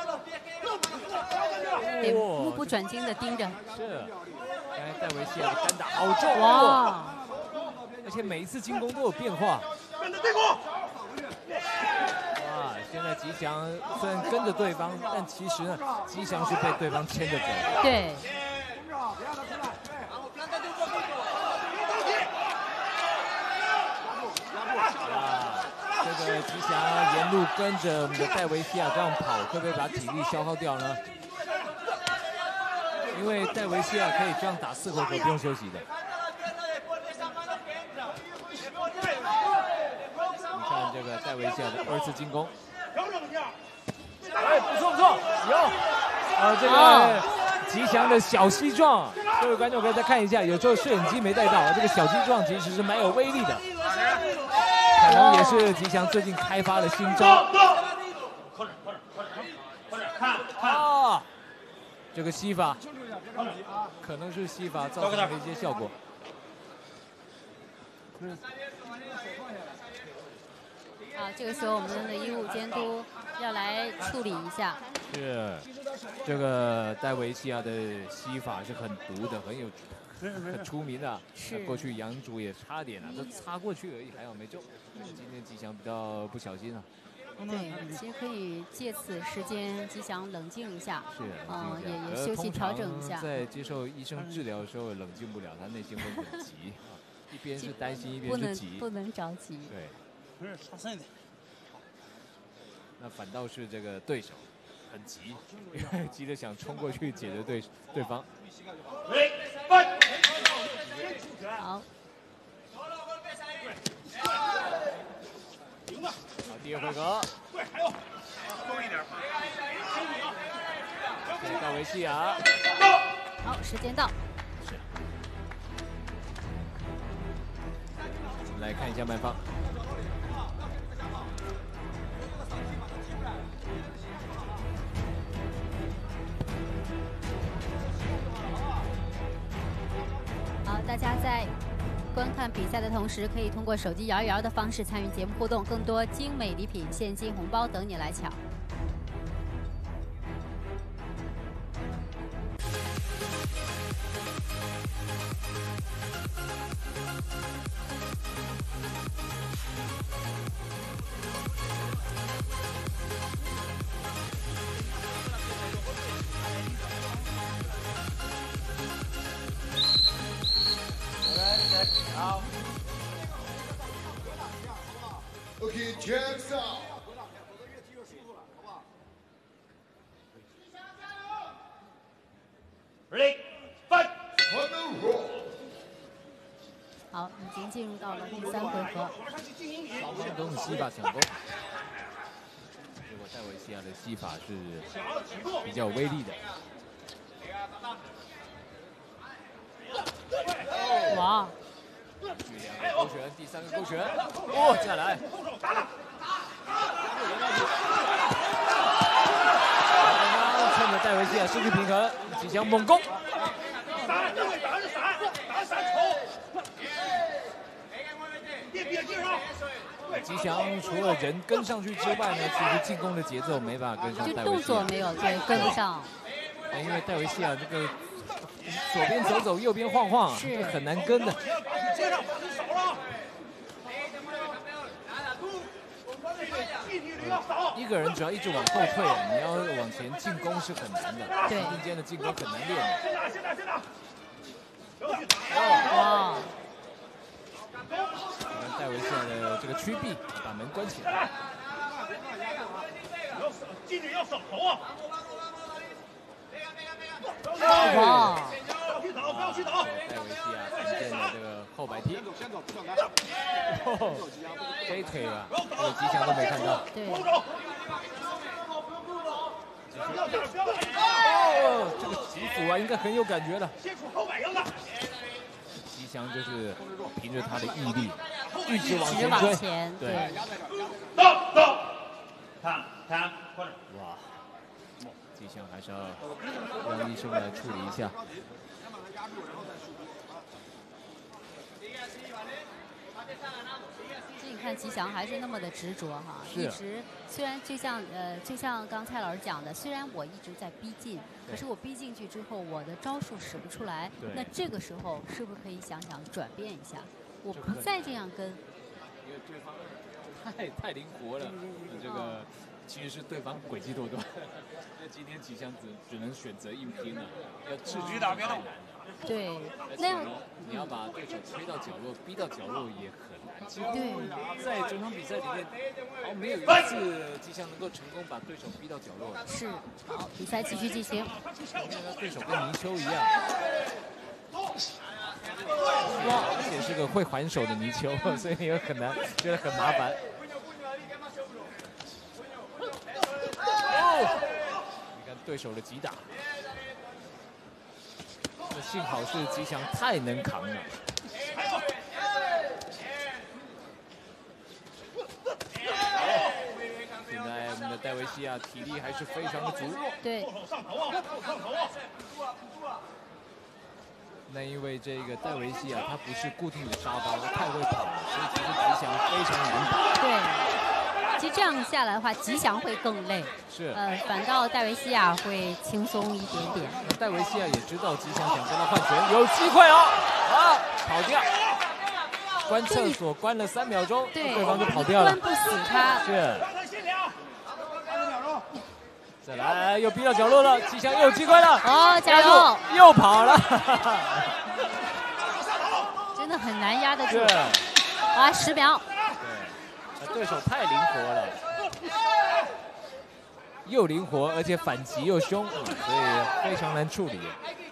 目不转睛的盯着。 是，刚才戴维西亚的单打好重哇！ 而且每一次进攻都有变化。哇！现在吉祥虽然跟着对方，但其实呢，吉祥是被对方牵着走。 对。 这个吉祥沿路跟着我们的戴维西亚这样跑，会不会把体力消耗掉呢？因为戴维西亚可以这样打4回合不用休息的。你看这个戴维西亚的2次进攻，哎，不错不错，有，这个吉祥的小膝撞，各位观众可以再看一下，有时候摄影机没带到，这个小膝撞其实是蛮有威力的。可能也是吉祥最近开发的新招。啊，这个膝法可能是膝法造成的一些效果。 啊，这个时候我们的医务监督要来处理一下。 是，这个戴维西亚的膝法是很毒的，很出名的。 是。 过去杨主也差点了，都擦过去而已，还好没中。今天吉祥比较不小心啊。 对，其实可以借此时间吉祥冷静一下， 是， 也休息调整一下。 在接受医生治疗的时候冷静不了，他内心会很急，一边是担心，一边是急， 不能着急。 对， 不是差深一点。 那反倒是这个对手很急，急着想冲过去解决对方。 好。 好，第二回合。 重一点。 戴维西亚。 好，时间到。 是。我们来看一下慢放。 好，大家在观看比赛的同时，可以通过手机摇一摇的方式参与节目互动，更多精美礼品、现金红包等你来抢。 好。 OK, Jackson。 Ready, fight。 好，已经进入到了第3回合。 双方都是膝法抢攻。结果戴维西亚的膝法是比较有威力的。 哇！ 两个勾拳，第3个勾拳，哦，下来。趁着戴维西亚失去平衡，吉祥猛攻。吉祥除了人跟上去之外呢，其实进攻的节奏没办法跟上戴维西亚。 就动作没有跟不上。 因为戴维西亚这个左边走走，右边晃晃，是很难跟的。一个人只要一直往后退，你要往前进攻是很难的。 对， 并肩的进攻很难练的。 哇！ 你看戴维西亚的这个屈臂，把门关起来。 记住要手头啊！ 哇！ 不要去倒！ 戴维西亚凭借的这个后摆踢，这一腿啊，这个吉祥都没看到。 对。 哦，这个击斧啊，应该很有感觉了。吉祥就是凭着他的毅力，一直往前追。对。 走，看，快点！ 哇！吉祥还是要让医生来处理一下。 你看吉祥还是那么的执着哈，一直虽然就像刚蔡老师讲的，虽然我一直在逼近，可是我逼进去之后，我的招数使不出来。那这个时候是不是可以想想转变一下？我不再这样跟。 因为对方太灵活了，这个其实是对方诡计多端。那今天吉祥只能选择硬拼了，要智局打别的。 对，那样你要把对手推到角落，逼到角落也很难。其实在整场比赛里面，好像没有一次吉祥能够成功把对手逼到角落。 是，好，比赛继续进行。 对手跟泥鳅一样，哇，而且是个会还手的泥鳅，所以也很难，觉得很麻烦。你看对手的击打。幸好是吉祥太能扛了。现在我们的戴维西亚体力还是非常的足。 对。 那因为这个戴维西亚他不是固定的沙包，他太会跑了，所以其实吉祥非常难打。 对。 其实这样下来的话，吉祥会更累。 是。 反倒戴维西亚会轻松一点点。 戴维西亚也知道吉祥想跟他换拳，有机会哦，啊，跑掉。关厕所关了3秒钟，对方就跑掉了。 关不死他。 是。再来，又逼到角落了，吉祥又有机会了。 哦，加油！ 又跑了。 真的很难压得住。 是。 啊，10秒。 对手太灵活了，又灵活，而且反击又凶，所以非常难处理。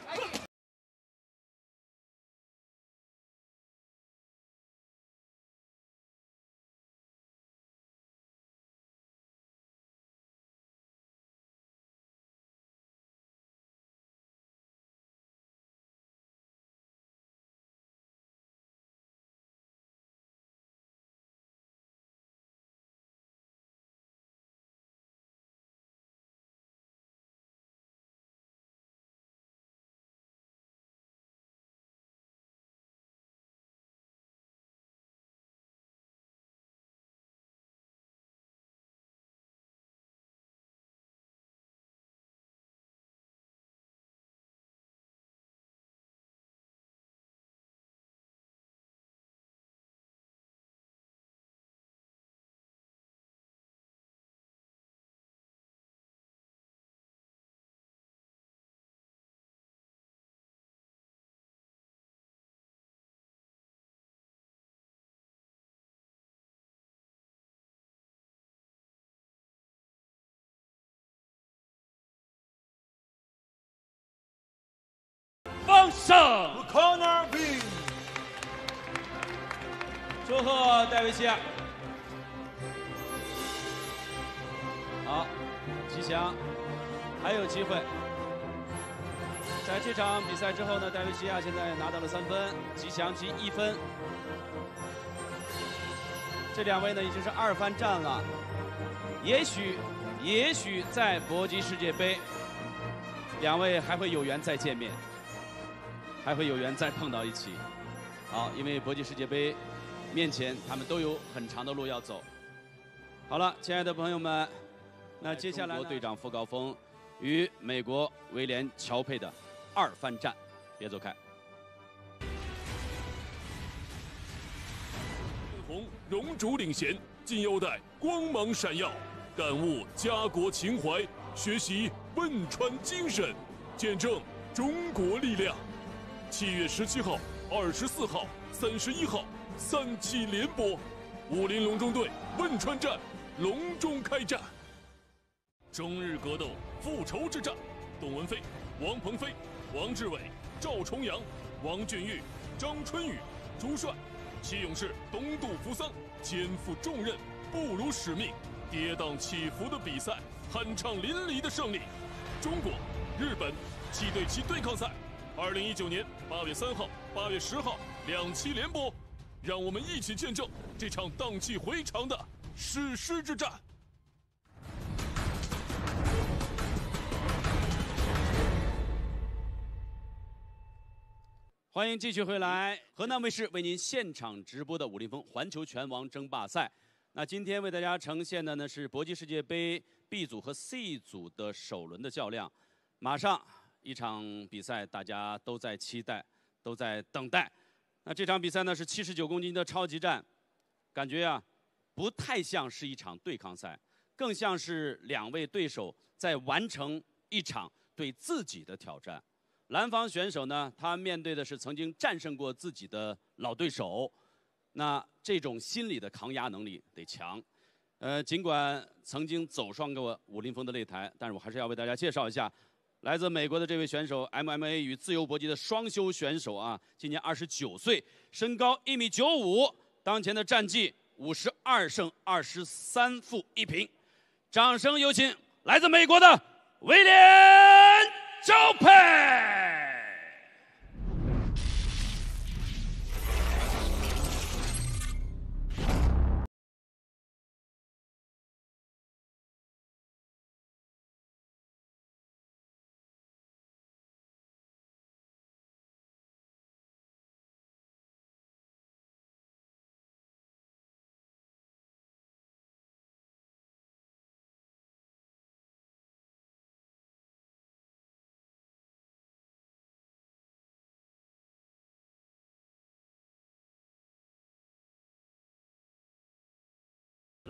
放胜 ，Corner win。 祝贺戴维西亚。好，吉祥还有机会。在这场比赛之后呢，戴维西亚现在拿到了3分，吉祥积1分。这2位呢已经是2番战了，也许在搏击世界杯，2位还会有缘再见面。还会有缘再碰到一起，好，因为搏击世界杯面前，他们都有很长的路要走。好了，亲爱的朋友们，那接下来队长傅高峰与美国威廉乔佩的2番战，别走开。 红荣主领衔，金腰带光芒闪耀，感悟家国情怀，学习汶川精神，见证中国力量。7月17号、24号、31号3期联播，武林龙中队汶川站隆中开战。中日格斗复仇之战，董文飞、王鹏飞、王志伟、赵重阳、王俊玉、张春雨、朱帅，7勇士东渡扶桑，肩负重任，不辱使命，跌宕起伏的比赛，酣畅淋漓的胜利。中国、日本7对7对抗赛。2019年8月3号、8月10号2期联播，让我们一起见证这场荡气回肠的史诗之战。 欢迎继续回来，河南卫视为您现场直播的武林风环球拳王争霸赛。那今天为大家呈现的呢是搏击世界杯 B 组和 C 组的首轮的较量，马上。一场比赛，大家都在期待，都在等待。那这场比赛呢是79公斤的超级战，感觉啊不太像是一场对抗赛，更像是2位对手在完成一场对自己的挑战。蓝方选手呢，他面对的是曾经战胜过自己的老对手，那这种心理的抗压能力得强。尽管曾经走上过武林风的擂台，但是我还是要为大家介绍一下。来自美国的这位选手 ，MMA 与自由搏击的双修选手啊，今年29岁，身高1.95米，当前的战绩52胜23负1平。掌声有请来自美国的威廉·乔佩。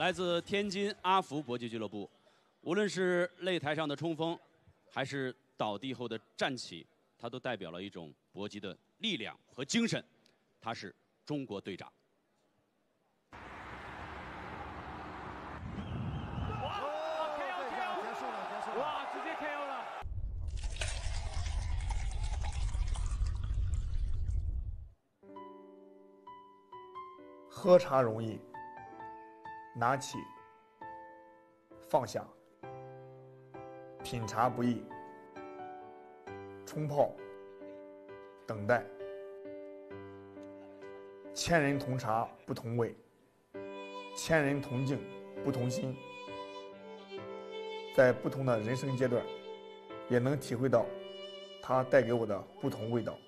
来自天津阿福搏击俱乐部。无论是擂台上的冲锋，还是倒地后的站起，他都代表了一种搏击的力量和精神。他是中国队长。 哇，直接 KO 了！ 喝茶容易，拿起，放下；品茶不易，冲泡，等待。千人同茶不同味，千人同境不同心。在不同的人生阶段，也能体会到它带给我的不同味道。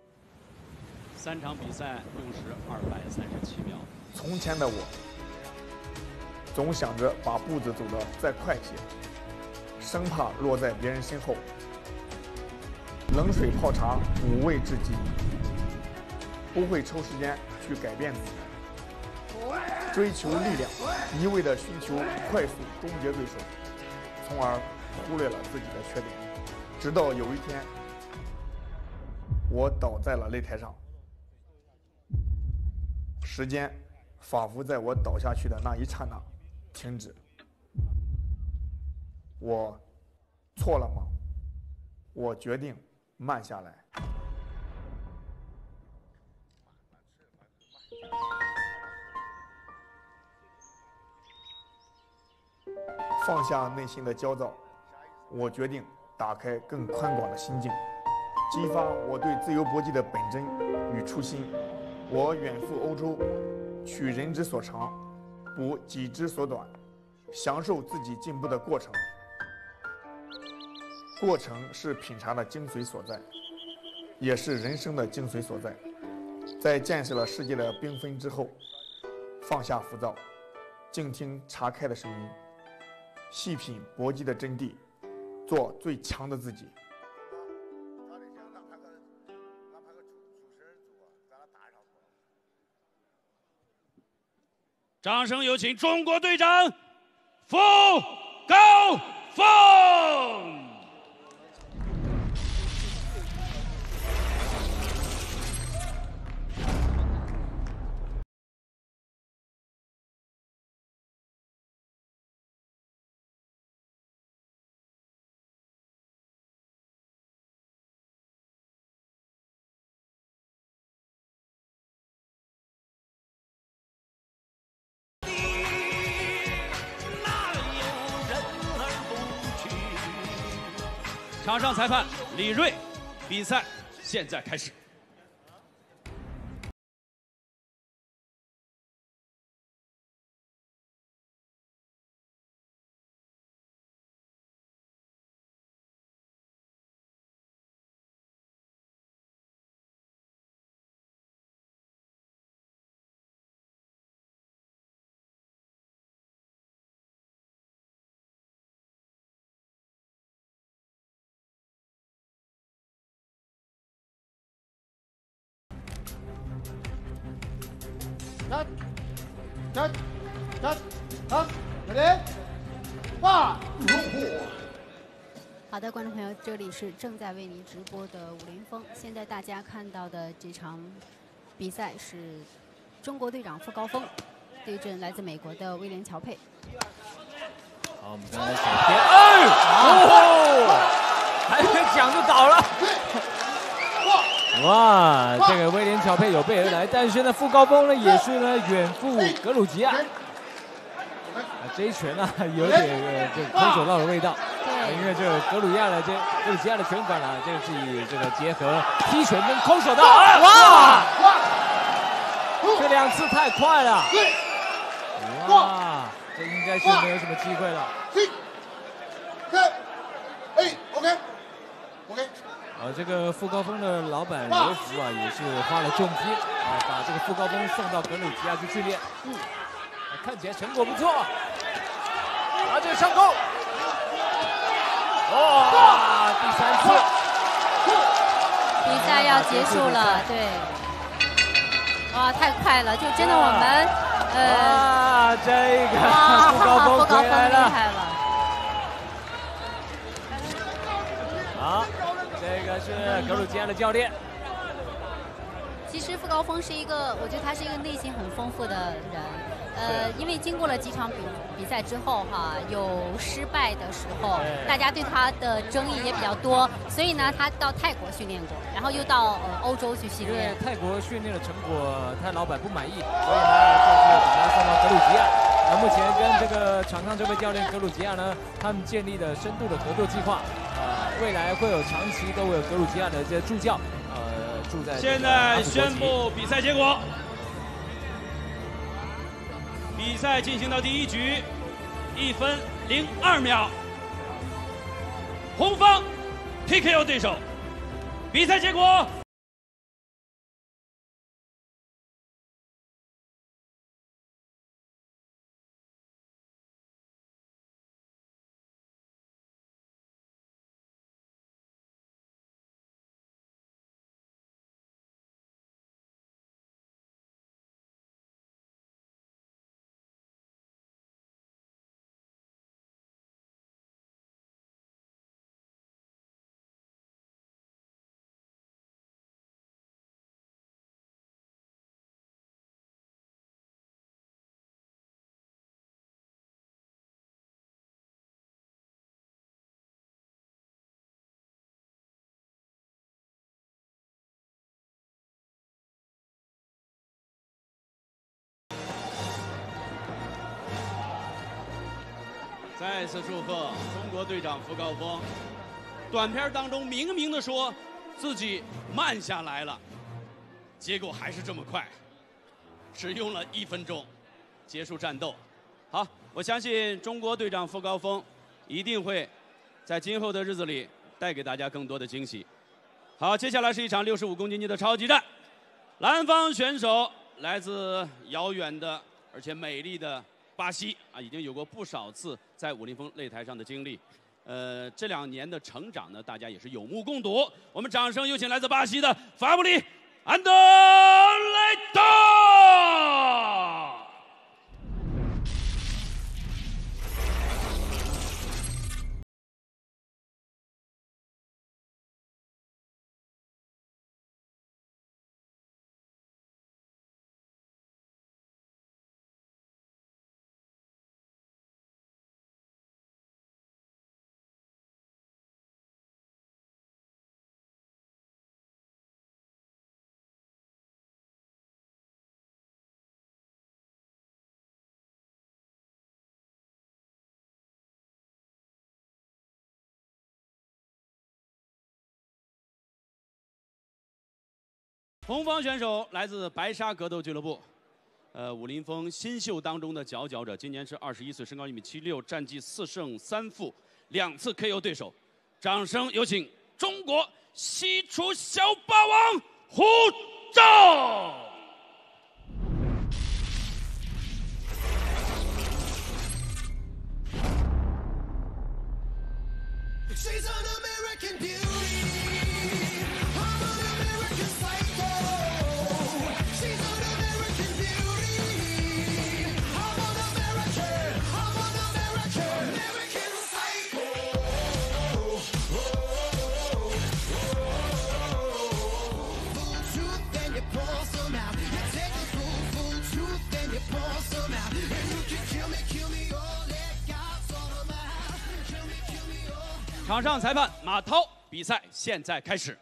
3场比赛用时237秒。 从前的我，总想着把步子走得再快些，生怕落在别人身后。冷水泡茶，五味至极，不会抽时间去改变自己。追求力量，一味地寻求快速终结对手，从而忽略了自己的缺点。直到有一天，我倒在了擂台上，时间仿佛在我倒下去的那一刹那停止。我错了吗？我决定慢下来。放下内心的焦躁，我决定打开更宽广的心境，激发我对自由搏击的本真与初心。我远赴欧洲，取人之所长，补己之所短，享受自己进步的过程。过程是品茶的精髓所在，也是人生的精髓所在。在见识了世界的缤纷之后，放下浮躁，静听茶开的声音，细品搏击的真谛，做最强的自己。 掌声有请中国队长傅高峰。场上裁判李锐，比赛现在开始。 好的，观众朋友，这里是正在为您直播的武林风。现在大家看到的这场比赛是中国队长傅高峰对阵来自美国的威廉乔佩。 好，我们刚才小天，还没讲就倒了。哇，这个威廉乔佩有备而来，但是呢，傅高峰呢也是呢远赴格鲁吉亚。这一拳呢有点这空手道的味道。因为这个格鲁吉亚的拳馆呢，这个是以这个结合踢拳跟空手道。哇！这2次太快了。哇！这应该是没有什么机会了。OK。这个傅高峰的老板刘福啊，也是花了重金啊，把这个傅高峰送到格鲁吉亚去训练。看起来成果不错。这个上勾。哇！第3次， 比赛要结束了，对。哇，太快了！就真的我们这个傅高峰回来了。好，这个是格鲁吉亚的教练。 其实傅高峰是一个，我觉得他是一个内心很丰富的人。因为经过了几场比赛之后哈，有失败的时候，大家对他的争议也比较多，所以呢，他到泰国训练过，然后又到欧洲去训练。 因为泰国训练的成果，他老板不满意，所以呢，就是把他送到格鲁吉亚。那目前跟这个场上这位教练格鲁吉亚呢，他们建立了深度的合作计划，未来会有长期都会有格鲁吉亚的这些助教，住在。 现在宣布比赛结果。比赛进行到第1局，1分02秒，红方 TKO 对手。比赛结果。再次祝贺中国队长傅高峰。短片当中明明的说自己慢下来了，结果还是这么快，只用了1分钟结束战斗。好，我相信中国队长傅高峰一定会在今后的日子里带给大家更多的惊喜。好，接下来是一场65公斤级的超级战，蓝方选手来自遥远的而且美丽的巴西啊，已经有过不少次在武林风擂台上的经历。这2年的成长呢，大家也是有目共睹。我们掌声有请来自巴西的法布里·安德雷多。红方选手来自白沙格斗俱乐部，武林风新秀当中的佼佼者，今年是21岁，身高1.76米，战绩4胜3负，2次 KO 对手。掌声有请中国西楚小霸王胡兆。场上裁判马涛，比赛现在开始。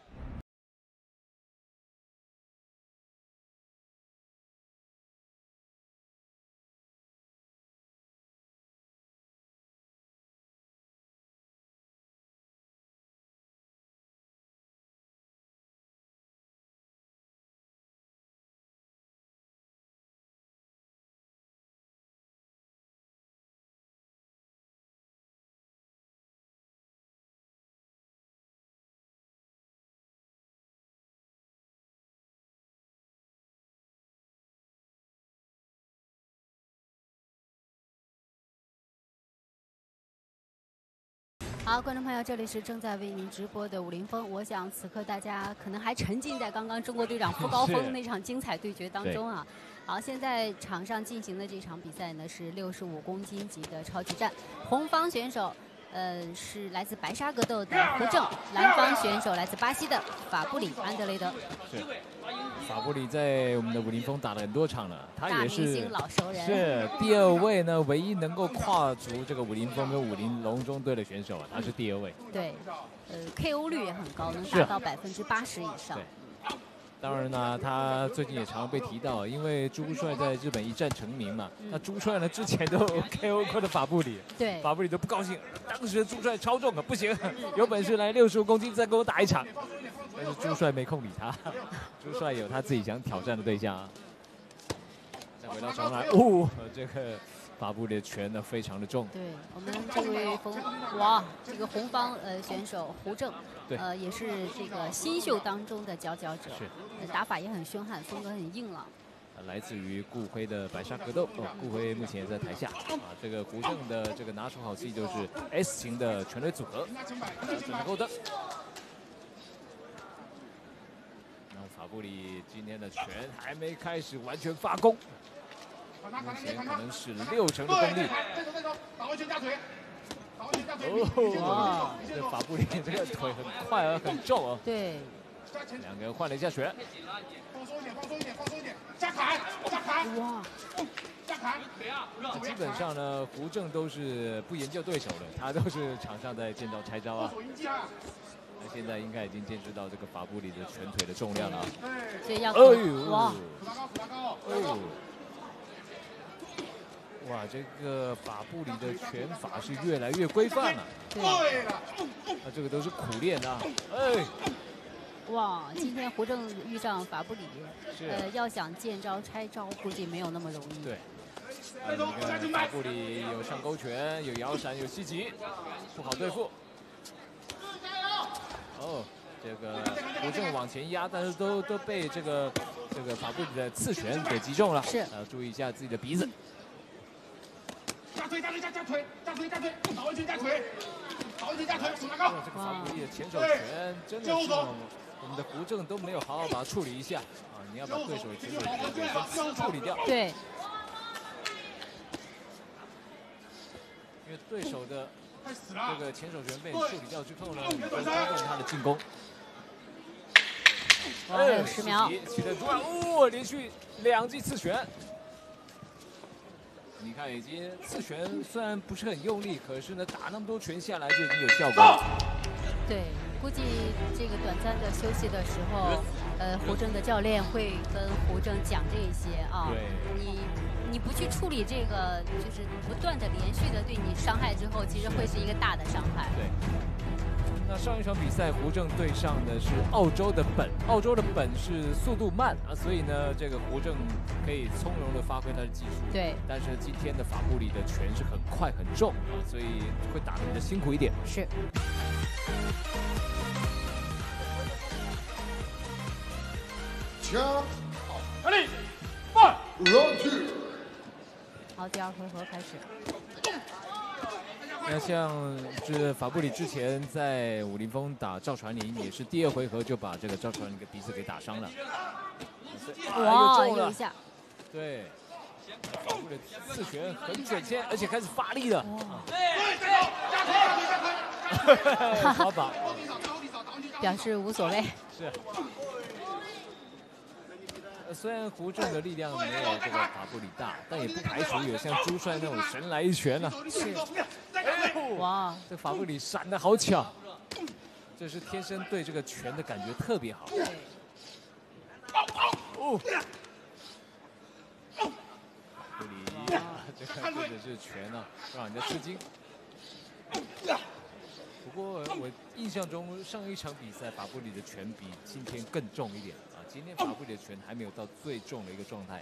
好，观众朋友，这里是正在为您直播的武林风。我想此刻大家可能还沉浸在刚刚中国队长傅高峰那场精彩对决当中啊。 好，现在场上进行的这场比赛呢是65公斤级的超级战，红方选手是来自白沙格斗的胡正，蓝方选手来自巴西的法布里安德雷德。 是，法布里在我们的武林风打了很多场了，他也是老熟人， 是第2位呢，唯一能够跨足这个武林风跟武林龙中队的选手啊，他是第2位。 对，KO 率也很高，能达到80%以上。 当然呢，他最近也常常被提到，因为朱帅在日本一战成名嘛。那朱帅呢之前都 KO 过的法布里， 对， 法布里都不高兴，当时朱帅超重了，不行，有本事来65公斤再跟我打一场。但是朱帅没空理他，朱帅有他自己想挑战的对象啊。再回到场来，这个法布里的拳呢非常的重。 对我们这位这个红方选手胡正，也是这个新秀当中的佼佼者， 是打法也很凶悍，风格很硬朗。 来自于顾辉的白沙格斗，顾辉目前也在台下啊。这个胡正的这个拿手好戏就是 S 型的拳腿组合，准备勾蹬。那法布里今天的拳还没开始完全发功。目前可能是60%的功力。哦，这法布里这个腿很快而很重啊。 对。 两个人换了一下拳。 放松一点，放松一点，放松一点，加砍，加砍。 哇！ 加砍。 基本上呢，胡正都是不研究对手的，他都是场上在见招拆招啊。那现在应该已经见识到这个法布里的拳腿的重量了啊。 所以要哇！哇，这个法布里的拳法是越来越规范了。 对了， 这个都是苦练的。 哇，今天胡正遇上法布里，要想见招拆招，估计没有那么容易。 对，你看法布里有上勾拳，有摇闪，有膝击，不好对付。这个胡正往前压，但是都被这个法布里的刺拳给击中了。 是， 注意一下自己的鼻子。 加腿，加腿，加腿，加腿，加腿，倒回去加腿，倒回去加腿，手拿高。 这个法布里的前手拳真的是我们的胡正都没有好好把它处理一下啊！你要把对手的前手拳给处理掉。 对。 因为对手的这个前手拳被你处理掉之后呢，你会发动他的进攻。 还有10秒。 起得住啊！连续2记刺拳。你看，已经刺拳虽然不是很用力，可是呢，打那么多拳下来就已经有效果了。 对，估计这个短暂的休息的时候，胡正的教练会跟胡正讲这些啊。 对。 你不去处理这个，就是不断的连续的对你伤害之后，其实会是一个大的伤害。 对。那上一场比赛，胡正对上的是澳洲的本，澳洲的本是速度慢啊，所以呢，这个胡正可以从容的发挥他的技术。 对。 但是今天的法布里的拳是很快很重啊，所以会打得比较辛苦一点。 是。 枪，哪里？Round 2。 好，第2回合开始。 那像是法布里之前在武林风打赵传林，也是第2回合就把这个赵传林的鼻子给打伤了。 哇，有一下。 对，法布里刺拳很准确，而且开始发力了。好把。 表示无所谓。 是。虽然胡正的力量没有这个法布里大，但也不排除有像朱帅那种神来一拳呢。 是。哇， 这法布里闪得好巧，这是天生对这个拳的感觉特别好。 对。 布里，这个真的是拳啊，让人家吃惊。不过我印象中上一场比赛法布里的拳比今天更重一点啊，今天法布里的拳还没有到最重的一个状态。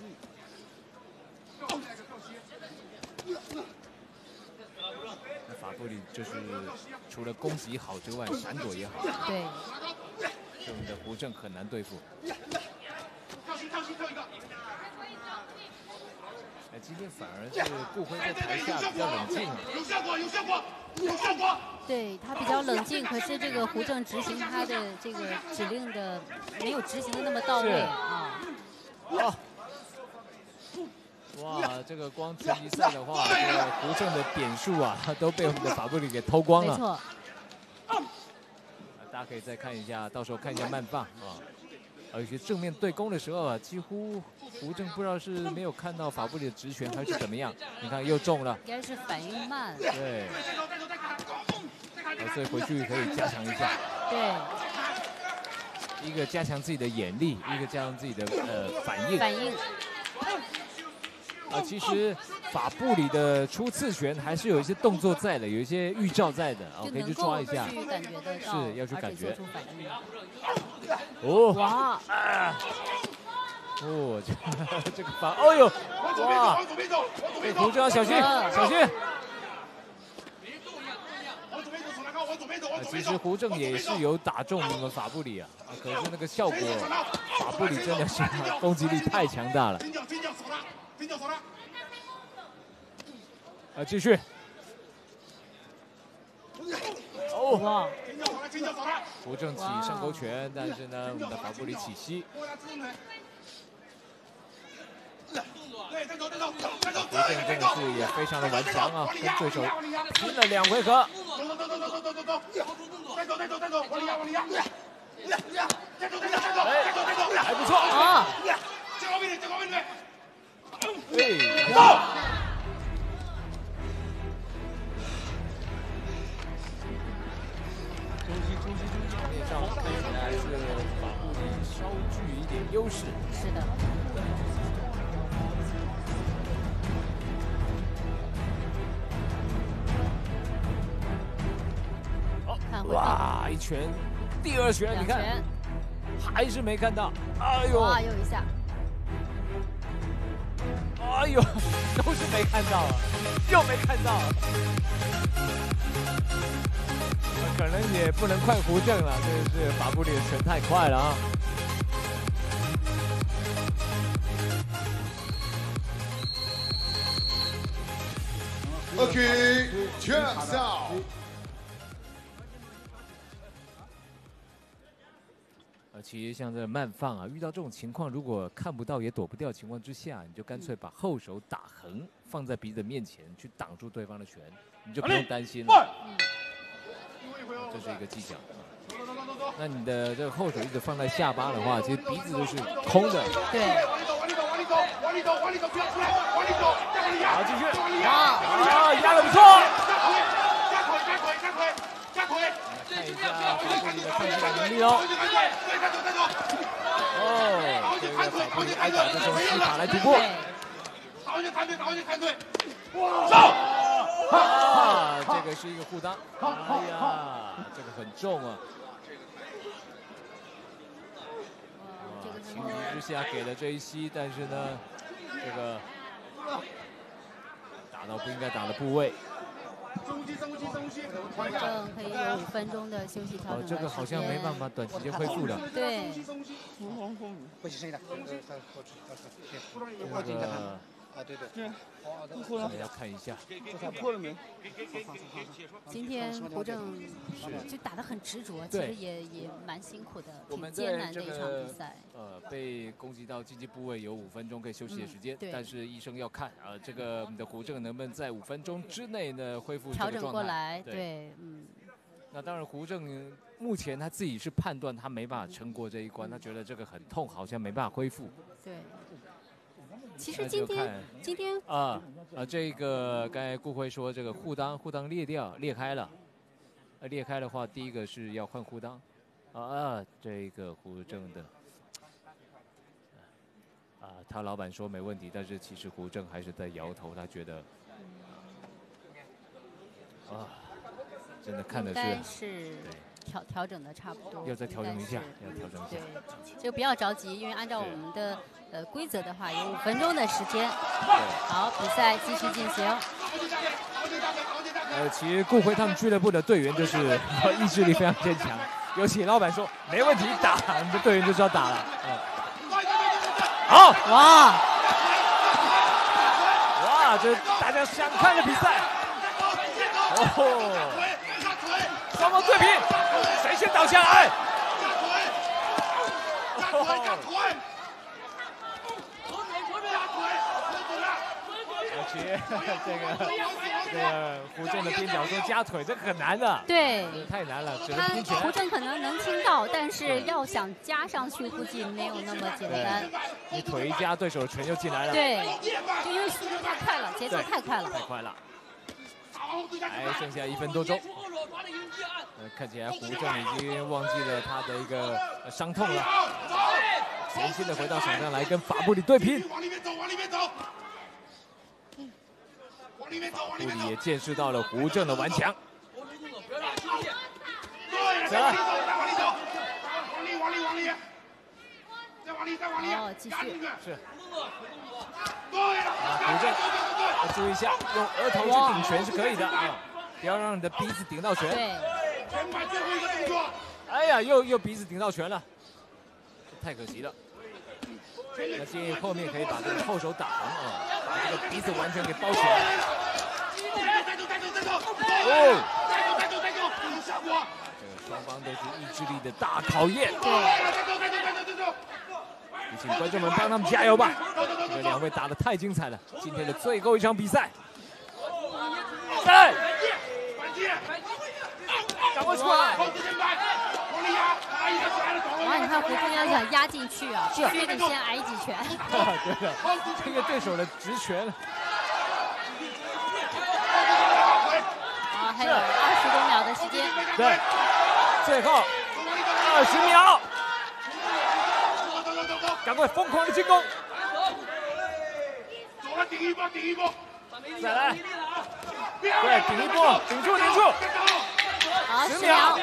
那法布里就是除了攻击好之外，闪躲也好。 对。 所以我们的胡正很难对付。今天反而是顾辉在台下比较冷静。 有效果，有效果，有效果。 对他比较冷静，可是这个胡正执行他的这个指令的没有执行的那么到位啊。 好。 哇，这个光拳击赛的话，这个胡正的点数啊，都被我们的法布里给偷光了。 没错。 大家可以再看一下，到时候看一下慢放啊。有些正面对攻的时候啊，几乎胡正不知道是没有看到法布里的直拳还是怎么样。你看又中了， 应该是反应慢。 对。所以回去可以加强一下。 对。 一个加强自己的眼力，一个加强自己的反应。 反应。 其实法布里的出刺拳还是有一些动作在的，有一些预兆在的，可以去抓一下。 去感觉得到， 是要去感觉。 哦，哇！ 哦，这个反，哦呦，哇！胡正要小心，小心。其实胡正也是有打中我们法布里啊，可是那个效果，法布里真的是攻击力太强大了。继续。哦，哇！胡正起上勾拳，但是呢，我们的法布里起膝。胡正真的是也非常的顽强啊，跟对手拼了2回合。还不错啊！面上看起来是法布里稍具一点优势。 是的。 哇，一拳，第2拳，你看，还是没看到。哎呦！ 哇，又一下。 哎呦，都是没看到啊，又没看到。可能也不能快胡正了，这是法布里的拳太快了啊。 OK， 全扫。 其实像这慢放啊，遇到这种情况，如果看不到也躲不掉的情况之下，你就干脆把后手打横放在鼻子面前，去挡住对方的拳，你就不用担心了。这是一个技巧。那你的这个后手一直放在下巴的话，其实鼻子都是空的。 对。 好，继续。啊，压得不错。看一下法布里的抗击打能力哦。哦，这个法布里挨打就从西卡来突破。啊，这个是一个护裆。哎呀，这个很重啊。情急之下给了这一膝，但是呢，这个打到不应该打的部位。 胡正可以有5分钟的休息调整。 这个好像没办法短时间恢复的。 对。 这个啊，对对。 我们要看一下。 破了没？ 今天胡正就打得很执着，其实也蛮辛苦的，挺艰难的一场比赛。 被攻击到经济部位有5分钟可以休息的时间，但是医生要看啊，这个我们的胡正能不能在5分钟之内呢恢复调整过来？对， 那当然，胡正目前他自己是判断他没办法撑过这一关，他觉得这个很痛，好像没办法恢复。 对。其实今天这个刚才顾辉说这个护裆裂开了，裂开的话，第一个是要换护裆，这个胡正的，他老板说没问题，但是其实胡正还是在摇头，他觉得，真的看的是调整的差不多， 要再调整一下，要调整一下。 对，就不要着急，因为按照我们的规则的话，有5分钟的时间。好，比赛继续进行。 其实顾辉他们俱乐部的队员就是意志力非常坚强，尤其老板说没问题打，你的队员就是要打了。好，哇，这大家想看的比赛。双方对拼，谁先倒下来？ 其实这个胡正的边角做夹腿，这很难的。 对， 太难了，只能拼拳。 胡正可能能听到，但是要想加上去，估计没有那么简单。 你腿一夹，对手的拳就进来了。 对，就因为速度太快了，节奏太快了。 太快了。还剩下1分多钟。看起来胡正已经忘记了他的一个伤痛了，全新的回到场上来跟法布里对拼。法布里也见识到了胡正的顽强。再来， 哦，继续是。胡正，注意一下，用额头去顶拳是可以的啊，不要让你的鼻子顶到拳。 对。 哎呀，又鼻子顶到拳了，太可惜了。那建议后面可以把这个后手打横啊，把这个鼻子完全给包起来。哦，这个双方都是意志力的大考验。也请观众们帮他们加油吧！这两位打得太精彩了，今天的最后一场比赛。再来，赶快出来！ 哇，你看胡正要想压进去啊，必须得先挨几拳。 对了，这个对手的直拳。 好，还有20多秒的时间。 对，最后20秒，赶快疯狂的进攻！再来，对，顶一波，顶住，顶住！ 好 ，10秒。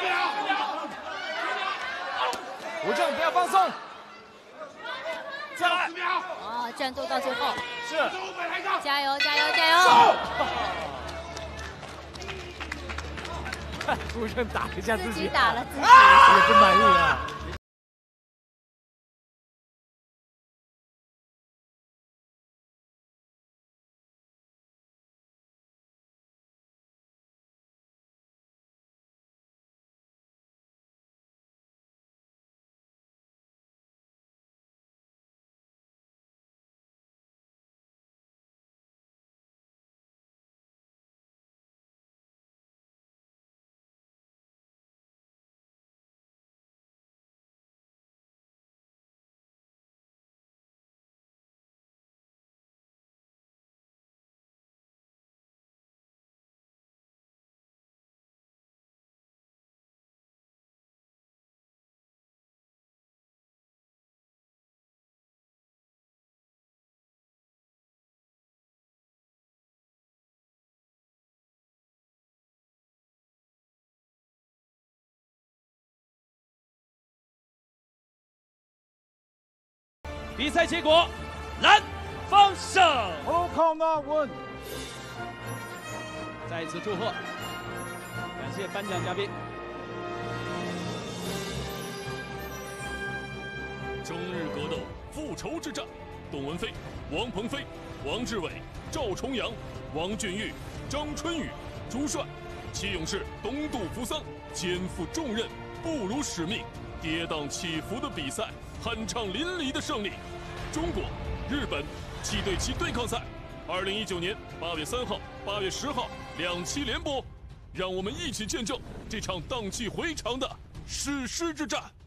胡正不要放松，再来！ 哦，战斗到最后， 是， 加油，加油，加油！ 胡正打一下自己， 打了自己， 也不满意啊。 比赛结果，蓝方胜。再次祝贺，感谢颁奖嘉宾。 中日格斗复仇之战，董文飞、王鹏飞、王志伟、赵重阳、王俊玉、张春雨、朱帅7勇士东渡扶桑，肩负重任，不辱使命，跌宕起伏的比赛，酣畅淋漓的胜利。中国、日本7对7对抗赛，2019年8月3号、8月10号2期连播，让我们一起见证这场荡气回肠的史诗之战。